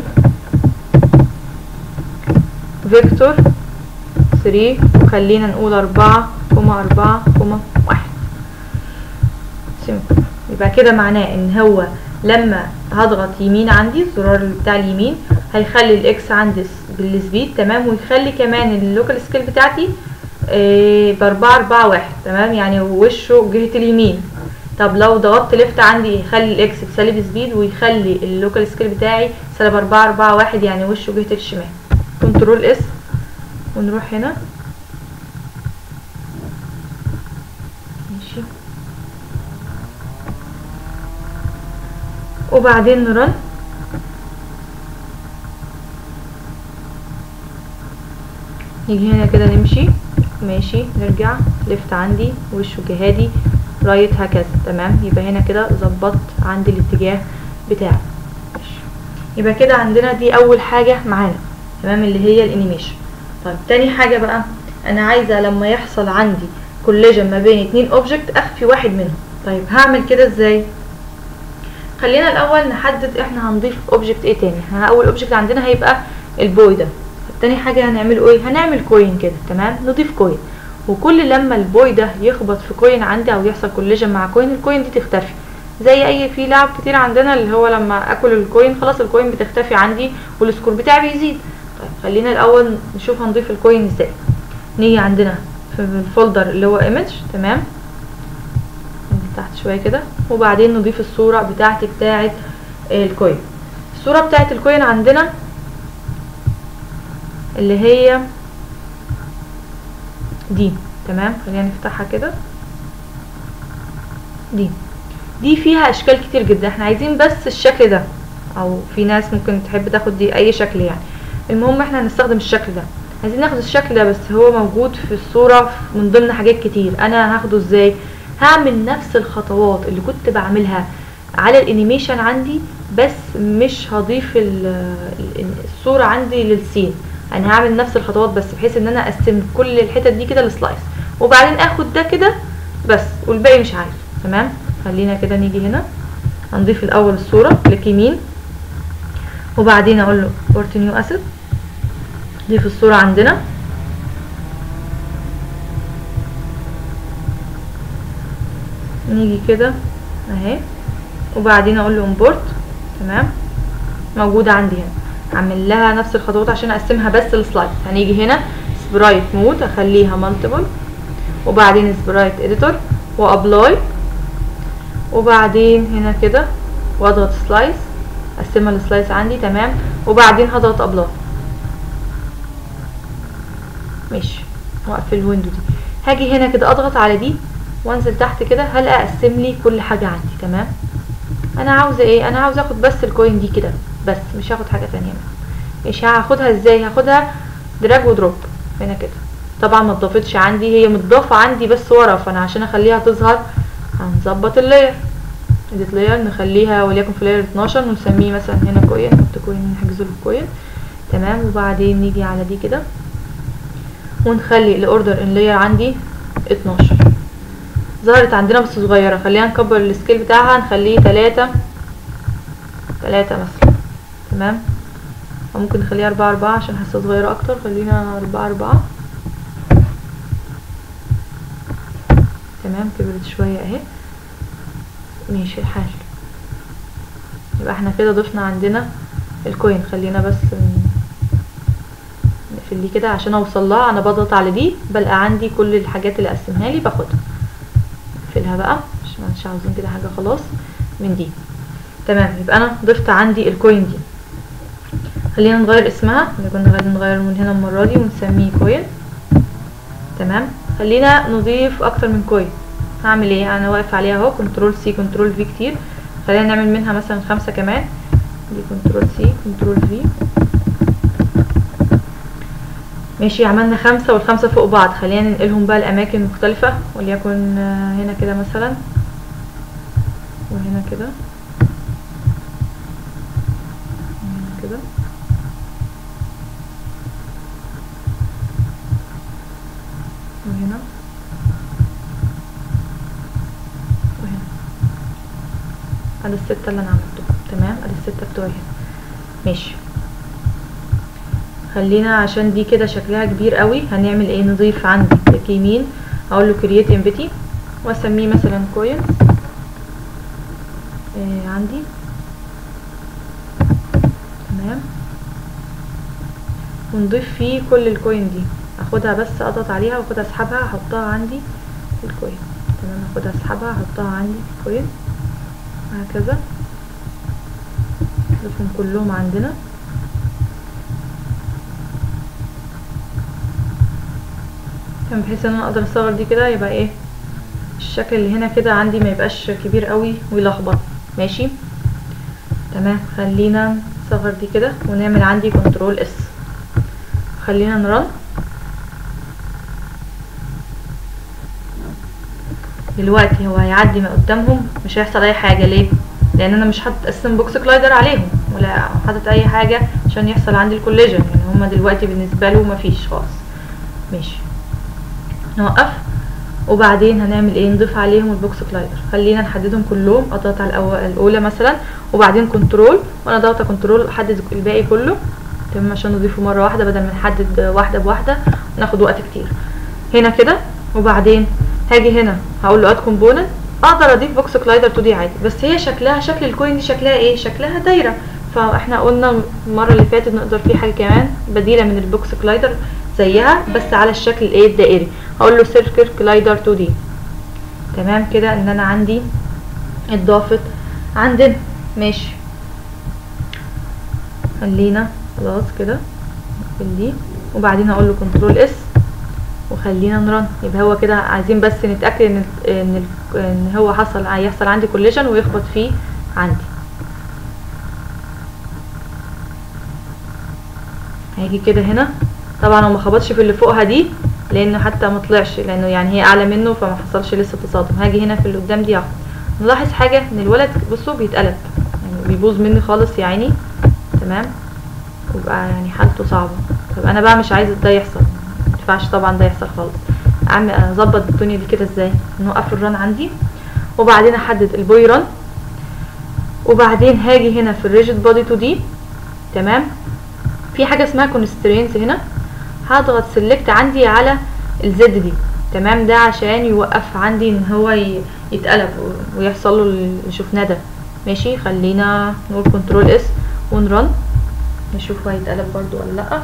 فيكتور 3، وخلينا نقول 4 4 1. سيمبل. يبقى كده معناه ان هو لما هضغط يمين عندي الزرار بتاع اليمين هيخلي الاكس عندي بالسبيد. تمام، ويخلي كمان اللوكال سكيل بتاعتي ب4 4 1. تمام، يعني وشه جهة اليمين. طب لو ضغطت ليفت عندي يخلي الاكس بسالب سبيد، ويخلي اللوكال سكيل بتاعي -4 4 1، يعني وشه جهة الشمال. كنترول اس ونروح هنا ماشي، وبعدين نرن. نيجي هنا كده نمشي ماشي، نرجع ليفت عندي وشه جهادي، رايت هكذا. تمام، يبقى هنا كده ظبطت عندي الاتجاه بتاعي. يبقى كده عندنا دي اول حاجة معانا، تمام، اللي هي الانيميشن. طيب تاني حاجة بقى، انا عايزة لما يحصل عندي كوليجن ما بين اتنين اوبجكت اخفي واحد منهم. طيب هعمل كده ازاي؟ خلينا الاول نحدد احنا هنضيف اوبجكت ايه تاني. احنا اول اوبجكت عندنا هيبقى البوي ده. تاني حاجة هنعمله ايه؟ هنعمل كوين كده. تمام، نضيف كوين، وكل لما البوي ده يخبط في كوين عندي او يحصل كوليجن مع كوين، الكوين دي تختفي. زي اي في لعب كتير عندنا اللي هو لما اكل الكوين خلاص الكوين بتختفي عندي والسكور بتاعي بيزيد. طيب خلينا الاول نشوف هنضيف الكوين ازاي. نيجي عندنا في الفولدر اللي هو ايمج، تمام، تحت شويه كده، وبعدين نضيف الصوره بتاعتي بتاعت الكوين. الصوره بتاعت الكوين عندنا اللي هي دي. تمام، خلينا نفتحها كده. دي فيها اشكال كتير جدا، احنا عايزين بس الشكل ده، او في ناس ممكن تحب تاخد دي اي شكل يعني. المهم احنا هنستخدم الشكل ده، عايزين ناخد الشكل ده، بس هو موجود في الصورة من ضمن حاجات كتير. انا هاخده ازاي؟ هعمل نفس الخطوات اللي كنت بعملها على الانيميشن عندي، بس مش هضيف الصورة عندي للسين. انا هعمل نفس الخطوات بس بحيث ان انا اقسم كل الحتت دي كده لسلايس، وبعدين اخد ده كده بس والباقي مش عايز. تمام، خلينا كده نيجي هنا هنضيف الاول الصورة، كليك يمين وبعدين اقول له بورت نيو اسيت، ضيف الصورة عندنا. نيجي كده اهي وبعدين اقول له امبورت. تمام، موجودة عندي هنا، هعمل لها نفس الخطوات عشان اقسمها بس السلايد. هنيجي هنا سبرايت مود اخليها مالتيبل، وبعدين سبرايت اديتور وابلاي، وبعدين هنا كده واضغط سلايس اقسمها السلايس عندي. تمام، وبعدين هضغط ابلاي. ماشي، واقفل الويندو دي. هاجي هنا كده اضغط على دي وانزل تحت كده، هلاقي اقسم لي كل حاجه عندي. تمام، انا عاوزه ايه؟ انا عاوزه اخد بس الكوين دي كده بس، مش هاخد حاجه تانية منها. مش هاخدها ازاي؟ هاخدها دراج ودروب هنا كده. طبعا ما اتضافتش عندي، هي متضافه عندي بس ورا، فانا عشان اخليها تظهر هنظبط اللاير، اديت لاير نخليها وليكن في لاير 12 ونسميه مثلا هنا كوين، نحط كوين نحجزه الكوين. تمام، وبعدين نيجي على دي كده ونخلي الاوردر ان لاير عندي 12. ظهرت عندنا بس صغيره، خلينا نكبر السكيل بتاعها نخليه 3 مثلا. تمام، او ممكن نخليها 4 عشان حاسه صغيره اكتر، خلينا 4. تمام، كبرت شويه اهي، ماشي الحال. يبقى احنا كده ضفنا عندنا الكوين. خلينا بس نقفل دي كده عشان اوصل لها. انا بضغط على دي بلقى عندي كل الحاجات اللي قسمها لي باخدها، اقفلها بقى عشان مش عاوزين كده حاجه خلاص من دي. تمام، يبقى انا ضفت عندي الكوين دي. خلينا نغير اسمها، نغير من هنا المره دي ونسميه كوين. تمام، خلينا نضيف اكتر من كوين. هعمل ايه؟ انا واقف عليها اهو، كنترول سي كنترول في كتير، خلينا نعمل منها مثلا 5 كمان. دي كنترول سي كنترول في. ماشي، عملنا 5 والخمسة فوق بعض. خلينا ننقلهم بقى لأماكن مختلفة، وليكن هنا كده مثلا، وهنا كده، وهنا كده، وهنا وهنا. ادي الستة اللي انا عملتهم. تمام، ادي الستة بتوعي هنا. ماشي، خلينا عشان دي كده شكلها كبير قوي هنعمل ايه؟ نضيف عندي كليك يمين اقول له كرييت امبتي واسميه مثلا كوين عندي. تمام، ونضيف فيه كل الكوين دي، اخدها بس اضغط عليها واخدها اسحبها احطها عندي في الكوين. تمام، اخدها اسحبها احطها عندي في الكوين وهكذا، نضيفهم كلهم عندنا. تمام، بحيث ان انا اقدر اصغر دي كده، يبقى ايه الشكل اللي هنا كده عندي ما يبقاش كبير قوي ويلخبط. ماشي، تمام، خلينا نصغر دي كده ونعمل عندي كنترول اس. خلينا نرن. دلوقتي هو هيعدي من قدامهم مش هيحصل اي حاجه. ليه؟ لان انا مش حاطط اساسا بوكس كلايدر عليهم ولا حاطط اي حاجه عشان يحصل عندي الكوليجن، يعني هما دلوقتي بالنسبه له مفيش خالص. ماشي، نوقف وبعدين هنعمل ايه؟ نضيف عليهم البوكس كلايدر. خلينا نحددهم كلهم، اضغط على الاولى مثلا وبعدين كنترول، وانا ضغطه كنترول احدد الباقي كله تمام عشان نضيفه مره واحده بدل ما نحدد واحده بواحده وناخد وقت كتير. هنا كده وبعدين هاجي هنا هقول له اد كومبوننت، اقدر اضيف بوكس كلايدر 2 دي عادي، بس هي شكلها شكل الكوين دي شكلها ايه؟ شكلها دايره، فاحنا قلنا المره اللي فاتت نقدر في حاجه كمان بديله من البوكس كلايدر زيها بس على الشكل الايه الدائري. هقول له سيركل كلايدر 2 دي. تمام كده ان انا عندي اتضافت عندنا. ماشي، خلينا خلاص كده نقفل دي وبعدين اقول له كنترول اس وخلينا نرن. يبقى هو كده عايزين بس نتاكد ان هو هيحصل عندي كوليجن ويخبط فيه عندي. هيجي كده هنا طبعا هو ما خبطش في اللي فوقها دي لانه حتى ما طلعش، لانه يعني هي اعلى منه فما حصلش لسه تصادم. هاجي هنا في اللي قدام دي اهو، نلاحظ حاجه ان الولد بصوا بيتقلب يعني بيبوظ مني خالص يا عيني. تمام، وبقى يعني حالته صعبه. طب انا بقى مش عايزه ده يحصل، ما ينفعش طبعا ده يحصل خالص. اظبط الدنيا دي كده ازاي؟ نوقف الرن عندي وبعدين احدد البوي رن وبعدين هاجي هنا في الريجيد بودي 2 دي. تمام، في حاجه اسمها كونسترينز هنا، هضغط سيلكت عندي على الزد دي. تمام، ده عشان يوقف عندي ان هو يتقلب ويحصل له اللي شفناه ده. ماشي، خلينا نقول كنترول اس ونرن نشوف هو هيتقلب برضو ولا لا.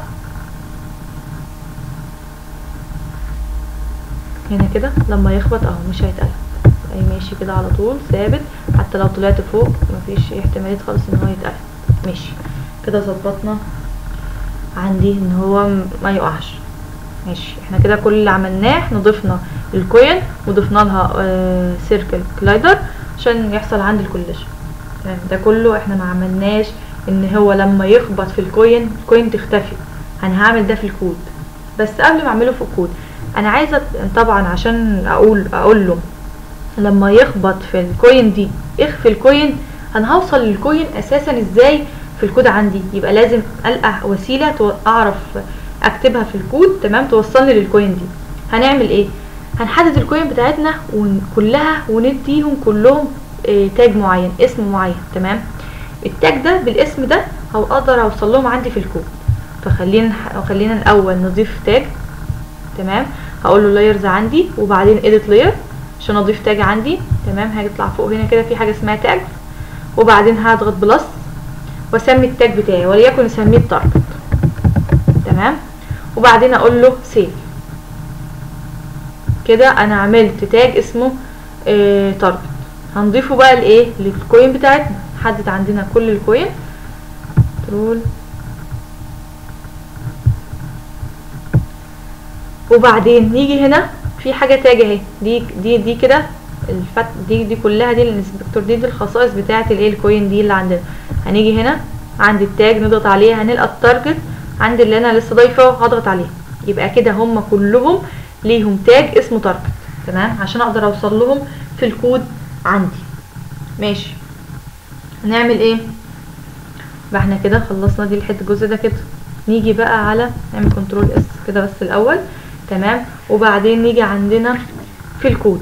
هنا كده لما يخبط اهو مش هيتقلب، اي ماشي كده على طول ثابت، حتى لو طلعت فوق مفيش احتماليه خالص ان هو يتقلب. ماشي كده ظبطنا عندي ان هو ما يقعش. ماشي، احنا كده كل اللي عملناه احنا ضفنا الكوين وضفنا لها سيركل كلايدر عشان يحصل عندي الكوليجن. تمام، ده كله احنا ما عملناش ان هو لما يخبط في الكوين تختفي. انا هعمل ده في الكود، بس قبل ما اعمله في الكود انا عايزه طبعا عشان اقول له لما يخبط في الكوين دي اخفي الكوين. انا هوصل للكوين اساسا ازاي في الكود عندي؟ يبقى لازم القى وسيله اعرف اكتبها في الكود تمام توصلني للكوين دي. هنعمل ايه؟ هنحدد الكوين بتاعتنا كلها ونديهم كلهم تاج معين، اسم معين. تمام، التاج ده بالاسم ده هقدر اوصل لهم عندي في الكود. فخلينا الاول نضيف تاج. تمام، هقول له لايرز عندي وبعدين اديت لاير عشان اضيف تاج عندي. تمام، هيطلع فوق هنا كده في حاجه اسمها تاج وبعدين هضغط بلس واسمي التاج بتاعي وليكن اسميه التارجت. تمام، وبعدين اقول له سيف. كده انا عملت تاج اسمه تارجت. هنضيفه بقى لايه؟ للكوين بتاعتنا. حدد عندنا كل الكوين كنترول وبعدين نيجي هنا في حاجه تاج اهي، دي كده دي كلها دي الانسبكتور، دي الخصائص بتاعه الايه الكوين دي اللي عندنا. هنيجي هنا عند التاج نضغط عليها هنلقى التارجت عند اللي انا لسه ضايفه هضغط عليه. يبقى كده هم كلهم ليهم تاج اسمه تارجت. تمام، عشان اقدر اوصل لهم في الكود عندي. ماشي، هنعمل ايه بقى؟ احنا كده خلصنا دي الحته الجزء ده كده. نيجي بقى على نعمل كنترول اس كده بس الاول. تمام، وبعدين نيجي عندنا في الكود.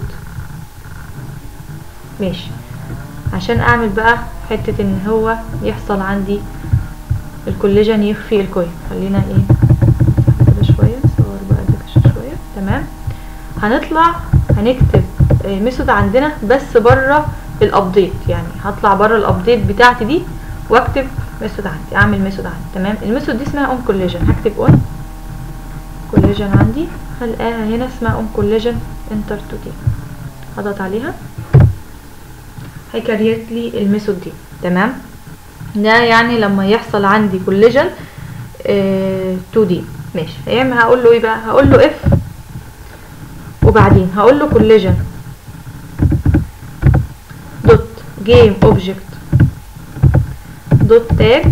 ماشي، عشان اعمل بقى حته ان هو يحصل عندي الكوليجن يخفي الكوين. خلينا ايه كده شويه صور بقى كده شويه. تمام، هنطلع هنكتب ميثود عندنا بس بره الابديت، يعني هطلع بره الابديت بتاعتي دي واكتب ميثود عندي، اعمل ميثود عندي. تمام، الميثود دي اسمها اون كوليجن. هكتب اون كوليجن عندي، هلقاها هنا اسمها اون كوليجن انتر تو دي. هضغط عليها هيكريت لي الميثود دي. تمام، ده يعني لما يحصل عندي كوليجن 2 دي. ماشي، هقول له ايه بقى؟ هقول له اف وبعدين هقول له كوليجن دوت جيم اوبجكت دوت تاج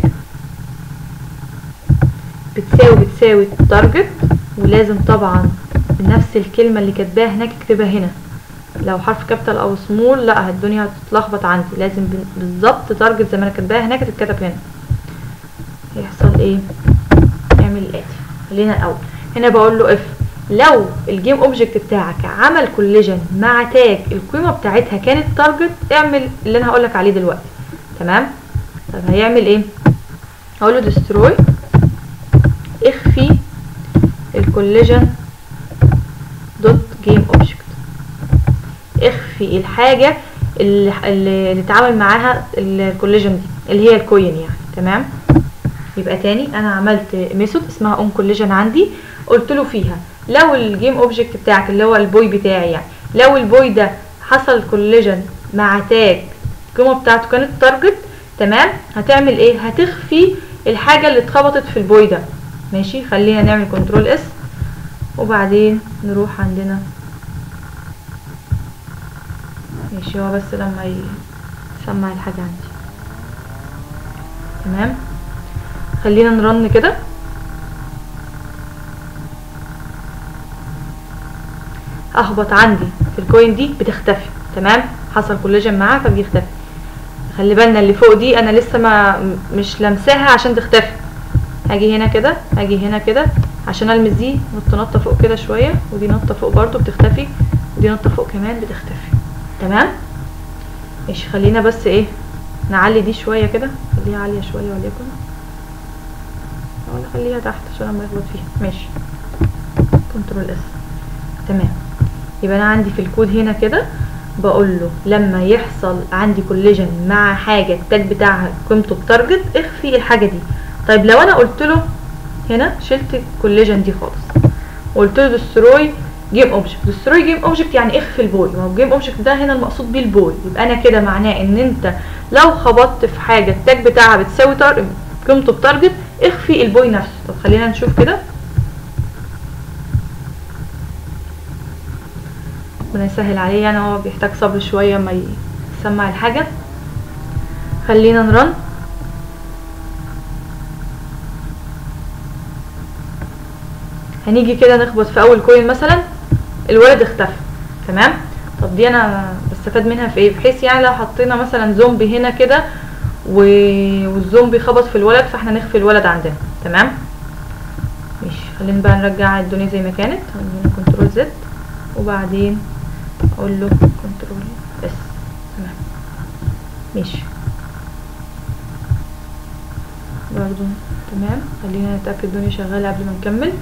بتساوي التارجت، ولازم طبعا نفس الكلمه اللي كاتباها هناك اكتبها هنا لو حرف كابيتال او سمول لا الدنيا هتتلخبط عندي، لازم بالظبط تارجت زي ما انا كاتباها هناك تتكتب هنا. هيحصل ايه؟ اعمل الاتي. خلينا الاول هنا بقول له اف لو الجيم اوبجكت بتاعك عمل كوليجن مع تاج القيمه بتاعتها كانت تارجت، اعمل اللي انا هقولك عليه دلوقتي. تمام؟ طب هيعمل ايه؟ هقول له ديستروي اخفي الكوليجن دوت جيم اوبجكت، اخفي الحاجه اللي اتعامل معاها الكوليجن دي اللي هي الكوين يعني. تمام؟ يبقى تاني انا عملت ميثود اسمها اون كوليجن عندي، قلت له فيها لو الجيم اوبجكت بتاعك اللي هو البوي بتاعي يعني، لو البوي ده حصل كوليجن مع تاج القيمه بتاعته كانت تارجت، تمام، هتعمل ايه؟ هتخفي الحاجه اللي اتخبطت في البوي ده. ماشي، خلينا نعمل كنترول اس وبعدين نروح عندنا. ماشي، هو بس لما يسمع الحاجه عندي. تمام، خلينا نرن كده. اخبط عندي في الكوين دي بتختفي. تمام، حصل كوليجن معاها فبيختفي. خلي بالنا اللي فوق دي انا لسه مش لمساها عشان تختفي. هاجي هنا كده، هاجي هنا كده عشان المس دي نطه فوق كده شويه، ودي نطه فوق برضو بتختفي، ودي نطه فوق كمان بتختفي. تمام، ماشي، خلينا بس ايه نعلي دي شويه كده، خليها عاليه شويه وليكن، ولا خليها تحت عشان لما يخبط فيها. ماشي، كنترول اس. تمام، يبقى انا عندي في الكود هنا كده بقول له لما يحصل عندي كوليجن مع حاجه التاج بتاعها قيمته بتارجت اخفي الحاجه دي. طيب لو انا قلت له هنا شلت الكوليجن دي خالص وقلت له دستروي جيم اوبجكت، دستروي جيم اوبجكت يعني اخفي البوي، ما هو الجيم اوبجكت ده هنا المقصود بيه البوي، يبقى انا كده معناه ان انت لو خبطت في حاجه التاج بتاعها بتساوي قيمته بتارجت اخفي البوي نفسه. طب خلينا نشوف كده، ربنا يسهل عليه يعني، هو بيحتاج صبر شويه ما يسمع الحاجه. خلينا نرن. هنيجي كده نخبط في اول كوين مثلا الولد اختفى. تمام، طب دي انا بستفاد منها في ايه؟ بحيث يعني لو حطينا مثلا زومبي هنا كده والزومبي خبط في الولد فاحنا نخفي الولد عندنا. تمام، ماشي، خلينا بقى نرجع الدنيا زي ما كانت. هنا كنترول زد وبعدين اقول له كنترول اس. تمام، ماشي برضو. تمام، خلينا نتاكد الدنيا شغاله قبل ما نكمل.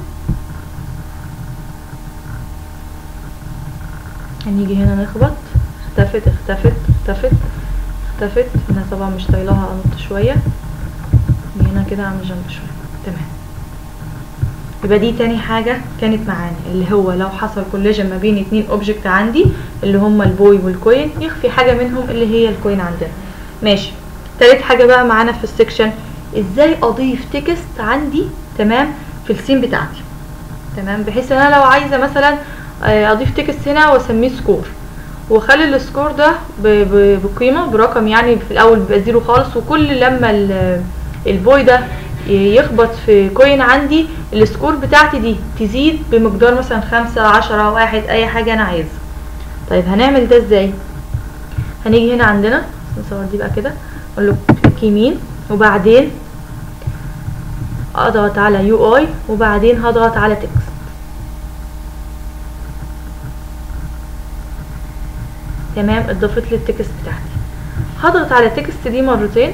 هنيجي هنا نخبط، اختفت اختفت اختفت اختفت. انا طبعا مش طايلاها، انط شويه هنا كده، اعمل جنب شويه. تمام، يبقى دي تاني حاجه كانت معانا، اللي هو لو حصل كوليجن ما بين اتنين اوبجكت عندي اللي هما البوي والكوين يخفي حاجه منهم اللي هي الكوين عندنا. ماشي، تالت حاجه بقى معانا في السكشن ازاي اضيف تكست عندي. تمام، في السين بتاعتي. تمام، بحيث ان انا لو عايزه مثلا اضيف تكست هنا واسميه سكور، واخلي السكور ده بقيمه برقم، يعني في الاول بيبقى زيرو خالص، وكل لما البوي ده يخبط في كوين عندي السكور بتاعتي دي تزيد بمقدار مثلا 5 10 1 اي حاجه انا عايزها. طيب هنعمل ده ازاي؟ هنيجي هنا عندنا نصور دي بقى كده، اقول له كليك يمين وبعدين اضغط على يو اي وبعدين هضغط على تكست. تمام، اضافت لي التكست بتاعتي. هضغط على التكست دي مرتين،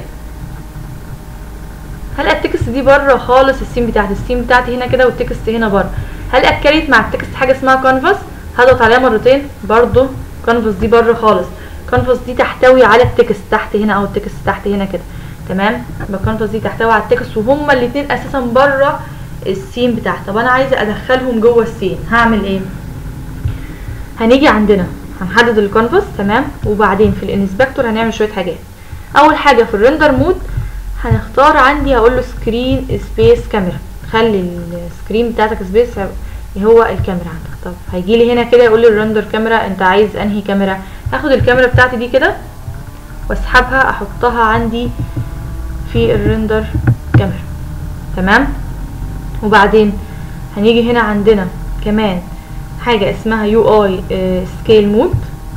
هل التكست دي بره خالص السين بتاعتي، السين بتاعتي هنا كده والتكست هنا بره. هل اكريت مع التكست حاجه اسمها كانفاس، هضغط عليها مرتين برضو كانفاس دي بره خالص. كانفاس دي تحتوي على التكست تحت هنا، او التكست تحت هنا كده. تمام، يبقى كانفاس دي تحتوي على التكست وهما الاثنين اساسا بره السين بتاعتي. طب انا عايزه ادخلهم جوه السين، هعمل ايه؟ هنيجي عندنا هنحدد الكانفاس. تمام، وبعدين في الانسبكتور هنعمل شويه حاجات. اول حاجه في الريندر مود هنختار عندي، هقول له سكرين سبيس كاميرا، خلي السكرين بتاعتك سبيس هو الكاميرا عندك. طب هيجي لي هنا كده يقول لي الريندر كاميرا، انت عايز انهي كاميرا؟ هاخد الكاميرا بتاعتي دي كده واسحبها احطها عندي في الريندر كاميرا. تمام، وبعدين هنيجي هنا عندنا كمان حاجه اسمها يو اي سكيل مود.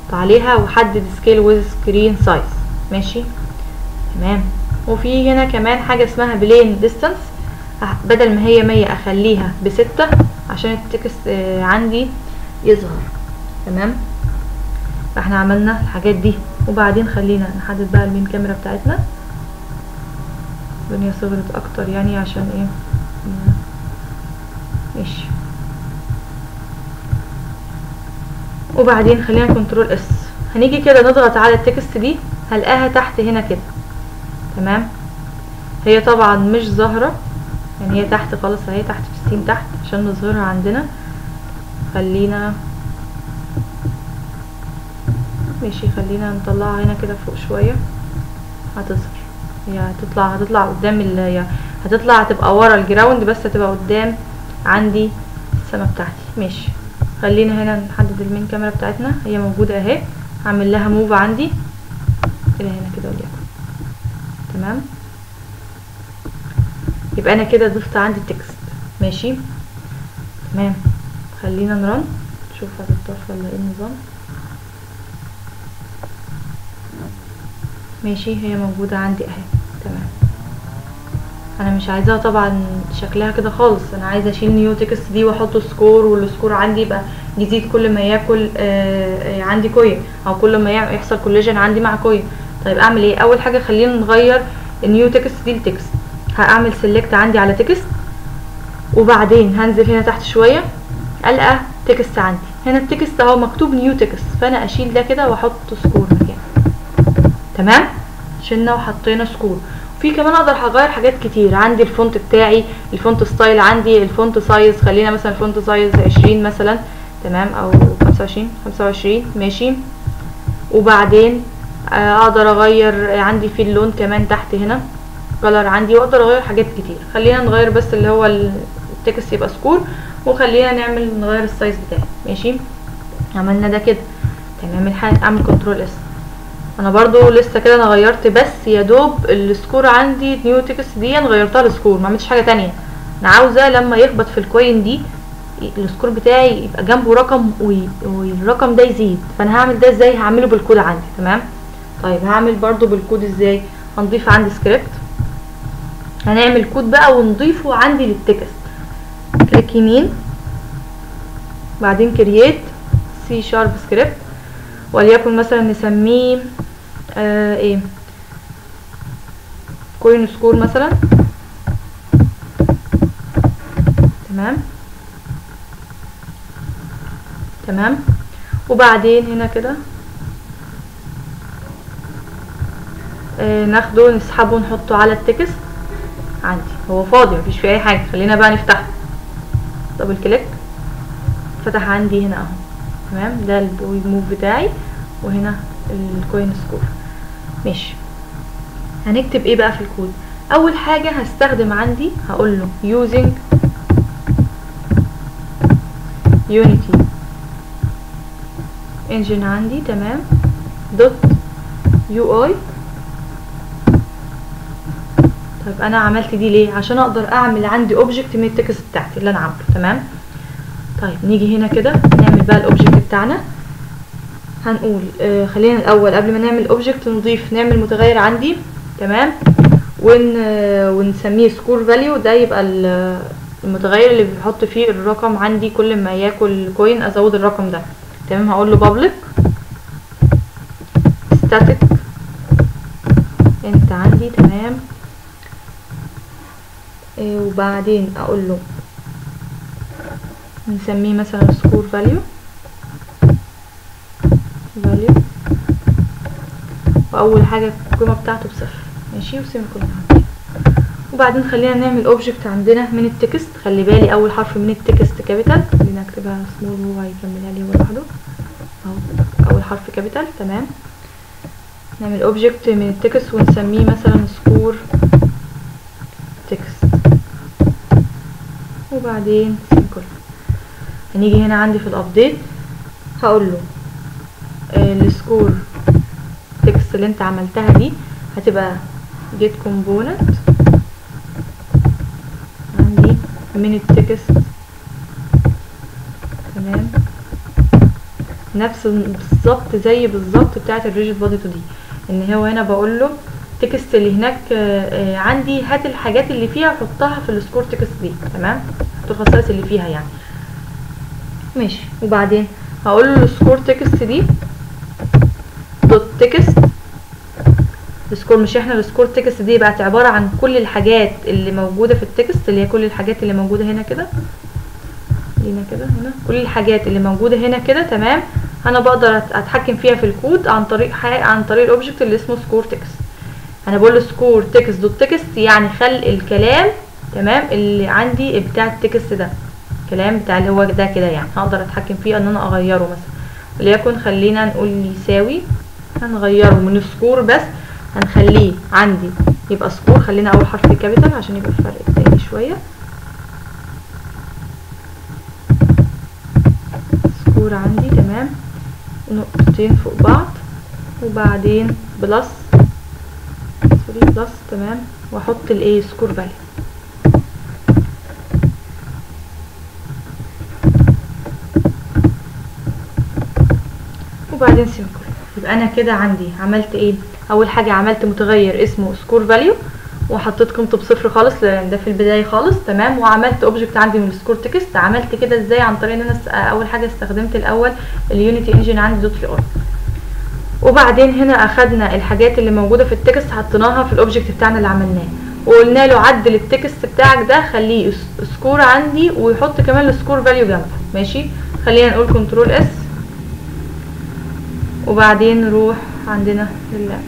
عليها واحدد سكيل ويز سكرين سايز. ماشي تمام. وفي هنا كمان حاجة اسمها بلين ديستانس، بدل ما هي 100 اخليها ب6 عشان التكست عندي يظهر. تمام. فاحنا عملنا الحاجات دي، وبعدين خلينا نحدد بقى المين كاميرا بتاعتنا. الدنيا صغرت اكتر يعني عشان ايه. ماشي. وبعدين خلينا كنترول اس، هنيجي كده نضغط على التكست دي هلقاها تحت هنا كده. تمام. هي طبعا مش ظاهرة يعني، هي تحت خالص اهي، تحت في السين تحت عشان نظهرها عندنا. خلينا ماشي، خلينا نطلعها هنا كده فوق شوية هتظهر. هي هتطلع قدام هي هتبقى ورا الجراوند، بس هتبقى قدام عندي السما بتاعتي. ماشي. خلينا هنا نحدد المين كاميرا بتاعتنا، هي موجودة اهي. هعمل لها موف عندي الى هنا كده وليكن. تمام. يبقى انا كده ضفت عندي التكست. ماشي تمام. خلينا نرن نشوف هتضاف ولا ايه النظام. ماشي، هي موجودة عندي اهي. تمام. انا مش عايزاها طبعا شكلها كده خالص، انا عايزه اشيل نيو تكست دي واحط سكور، والسكور عندي يبقى يزيد كل ما ياكل عندي كوين، او كل ما يحصل كوليجن عندي مع كوين. طيب اعمل ايه؟ اول حاجه خلينا نغير النيو تكست دي لتكست. هعمل سيلكت عندي على تكست، وبعدين هنزل هنا تحت شويه القى تكست عندي هنا. التكست اهو مكتوب نيو تكست، فانا اشيل ده كده واحط سكور مكانه. تمام. شلنا وحطينا سكور. في كمان اقدر اغير حاجات كتير عندي. الفونت بتاعي، الفونت ستايل عندي، الفونت سايز، خلينا مثلا الفونت سايز 20 مثلا. تمام. او 25. ماشي. وبعدين اقدر اغير عندي في اللون كمان تحت هنا كلر عندي، واقدر اغير حاجات كتير. خلينا نغير بس اللي هو التكست يبقى سكور، وخلينا نغير السايز بتاعي. ماشي. عملنا ده كده. تمام الحال. اعمل كنترول اس. انا برضو لسه كده انا غيرت بس يا دوب السكور عندي نيو تكست دي غيرتها لسكور، ما عملتش حاجه تانية. انا عاوزه لما يخبط في الكوين دي السكور بتاعي يبقى جنبه رقم والرقم ده يزيد. فانا هعمل ده ازاي؟ هعمله بالكود عندي. تمام. طيب هعمل برضو بالكود ازاي؟ هنضيف عندي سكريبت، هنعمل كود بقى ونضيفه عندي للتكست. كليك يمين، بعدين كرييت سي شارب سكريبت، وليكن مثلا نسميه ايه، كوين سكور مثلا. تمام. وبعدين هنا كده ناخده نسحبه نحطه على التكست عندي. هو فاضي مفيش فيه اي حاجه. خلينا بقى نفتحه، دبل كليك، فتح عندي هنا اهو. تمام. ده الموف بتاعي، وهنا الكوين سكور. ماشي. هنكتب ايه بقى في الكود؟ اول حاجه هستخدم عندي هقول له using unity engine عندي. تمام. دوت UI. طيب انا عملت دي ليه؟ عشان اقدر اعمل عندي اوبجكت من التكست بتاعتي اللي انا عامله. تمام. طيب نيجي هنا كده نعمل بقى الاوبجكت بتاعنا. هنقول خلينا الاول قبل ما نعمل اوبجكت نضيف، نعمل متغير عندي. تمام. ونسميه سكور فاليو. ده يبقى المتغير اللي بيحط فيه الرقم عندي، كل ما ياكل كوين ازود الرقم ده. تمام. هقول له public static انت عندي. تمام. وبعدين اقول له نسميه مثلا سكور فاليو، واول حاجه القيمه بتاعته بصفر. ماشي. وسيمي كولون. وبعدين خلينا نعمل اوبجكت عندنا من التكست. خلي بالي اول حرف من التكست كابيتال، خلينا اكتبها سمول وهو هيكملها لي هو لوحده اهو. اول حرف كابيتال. تمام. نعمل اوبجكت من التكست ونسميه مثلا سكور تكست، وبعدين سيمي كولون. هنيجي هنا عندي في الابديت هقول له السكور تكست اللي انت عملتها دي هتبقى get component عندي من التكست. تمام. نفس بالظبط زي بالظبط بتاعه الريجيد بادي 2 دي، ان هو هنا بقول له تكست اللي هناك عندي هات الحاجات اللي فيها حطها في السكور تكست دي، تمام، حط الخصائص اللي فيها يعني. ماشي، وبعدين هقول له السكور تكست دي دوت تكست السكور، مش احنا السكور تكست دي بقت عباره عن كل الحاجات اللي موجوده في التكست، اللي هي كل الحاجات اللي موجوده هنا كده، هنا كده، هنا كل الحاجات اللي موجوده هنا كده، تمام. انا بقدر اتحكم فيها في الكود عن طريق الاوبجكت اللي اسمه سكور تكست. انا بقول له سكور تكست دوت تكست يعني خل الكلام، تمام، اللي عندي بتاع التكست ده، الكلام بتاع اللي هو ده كده، يعني هقدر اتحكم فيه ان انا اغيره مثلا، وليكن خلينا نقول يساوي، هنغيره من سكور بس هنخليه عندي يبقى سكور، خلينا اول حرف كابيتال عشان يبقى الفرق تاني شويه، سكور عندي، تمام، نقطتين فوق بعض، وبعدين بلس بلس، تمام، واحط الايه سكور فاليو، وبعدين سيمبل. يبقى انا كده عندي عملت ايه؟ اول حاجه عملت متغير اسمه سكور فاليو وحطيت قيمته بصفر خالص لان ده في البدايه خالص، تمام، وعملت اوبجكت عندي من السكور تكست. عملت كده ازاي؟ عن طريق ان انا اول حاجه استخدمت الاول اليونيتي انجن عندي دوت في ار، وبعدين هنا اخدنا الحاجات اللي موجوده في التكست حطيناها في الاوبجكت بتاعنا اللي عملناه، وقلنا له عدل التكست بتاعك ده خليه سكور عندي ويحط كمان السكور فاليو جنبه. ماشي، خلينا نقول كنترول اس، وبعدين نروح عندنا اللاب،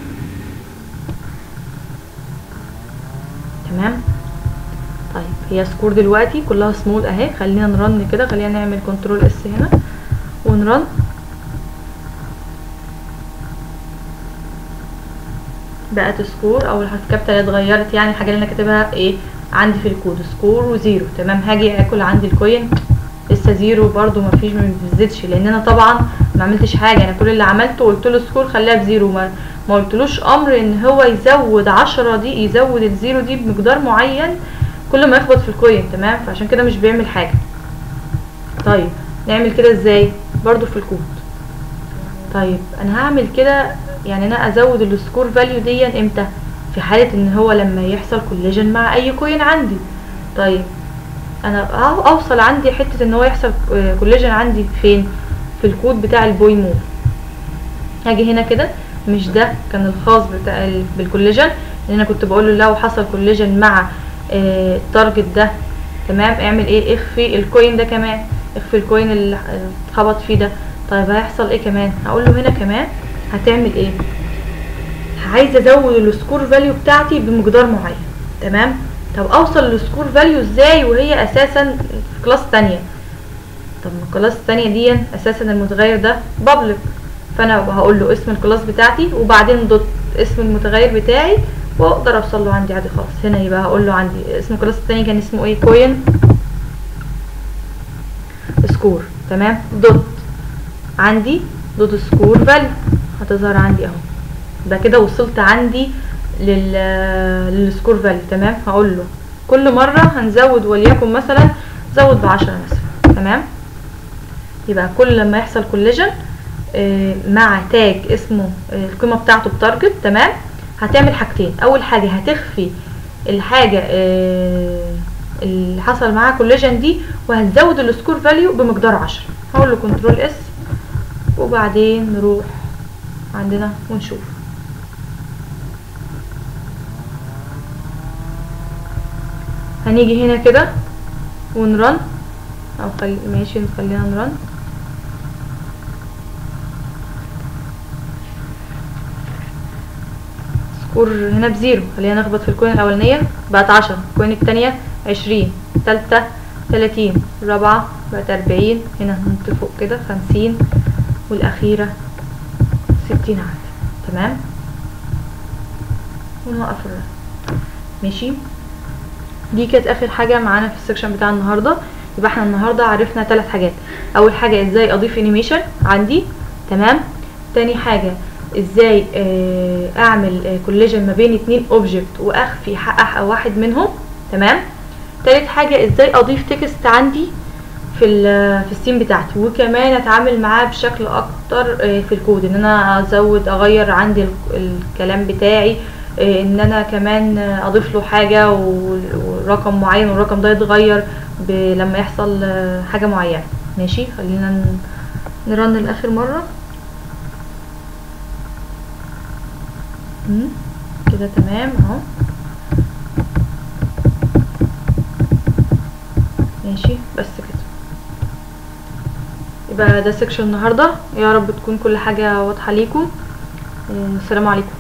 تمام. طيب هي سكور دلوقتي كلها سمول اهي، خلينا نرن كده، خلينا نعمل كنترول اس هنا ونرن، بقت سكور اول حرف كابيتال اتغيرت، يعني الحاجه اللي انا كاتبها ايه عندي في الكود سكور وزيرو، تمام. هاجي اكل عندي الكوين لسه زيرو برضو، مفيش، ما بتزيدش لان انا طبعا ما عملتش حاجه، انا كل اللي عملته قلت له سكور خليها بزيرو، ما قلتلوش امر ان هو يزود 10 دي، يزود الزيرو دي بمقدار معين كل ما يخبط في الكوين، تمام، فعشان كده مش بيعمل حاجه. طيب نعمل كده ازاي برضو في الكود؟ طيب انا هعمل كده، يعني انا ازود السكور فاليو دي امتى؟ في حاله ان هو لما يحصل كوليجن مع اي كوين عندي. طيب انا اوصل عندي حته ان هو يحصل كوليجن عندي فين؟ في الكود بتاع البوي مود. هاجي هنا كده، مش ده كان الخاص بتاع بالكوليجن، لان انا كنت بقول له لو حصل كوليجن مع التارجت ده، تمام، اعمل ايه؟ اخفي الكوين ده كمان، اخفي الكوين اللي اتخبط فيه ده. طيب هيحصل ايه كمان؟ هقول له هنا كمان هتعمل ايه؟ عايزه ازود السكور فاليو بتاعتي بمقدار معين، تمام. طب اوصل للسكور فاليو ازاي وهي اساسا في كلاس تانية؟ طب الكلاس التانية دي اساسا المتغير ده بابليك، فانا هقول له اسم الكلاس بتاعتي وبعدين دوت اسم المتغير بتاعي واقدر اوصل له عندي عادي خالص. هنا يبقى هقول له عندي اسم الكلاس التاني كان اسمه ايه؟ كوين سكور، تمام، دوت عندي دوت سكور فاليو هتظهر عندي اهو. يبقى كده وصلت عندي للسكور فاليو، تمام. هقول له كل مره هنزود وليكن مثلا زود ب10 مثلا، تمام. يبقى كل لما يحصل كوليجن مع تاج اسمه القيمه بتاعته بتارجت، تمام، هتعمل حاجتين. اول حاجه هتخفي الحاجه اللي حصل معاها كوليجن دي، وهتزود السكور فاليو بمقدار 10. هقول له كنترول اس وبعدين نروح عندنا ونشوف. هنيجي هنا كده ونرن، او ماشي نخلينا نرن. سكور هنا بزيرو، خلينا نخبط في الكوين الاولانيه بقت 10، الكوين التانية 20، التالتة 30، الرابعة بقت 40، هنا ننط فوق كده 50، والاخيرة 60 عادي، تمام. ونوقف الرن. ماشي، دي كانت اخر حاجه معانا في السكشن بتاع النهارده. يبقى احنا النهارده عرفنا 3 حاجات. اول حاجه ازاي اضيف انيميشن عندي، تمام. تاني حاجه ازاي اعمل كوليجن ما بين 2 اوبجكت واخفي واحد منهم، تمام. تالت حاجه ازاي اضيف تكست عندي في السين بتاعتي، وكمان اتعامل معاه بشكل اكتر في الكود، ان انا ازود اغير عندي الكلام بتاعي، ان انا كمان اضيف له حاجه ورقم معين، والرقم ده يتغير لما يحصل حاجه معينه. ماشي، خلينا نرن لاخر مره. كده تمام اهو. ماشي، بس كده يبقى ده سيكشن النهارده. يا رب تكون كل حاجه واضحه ليكم. السلام عليكم.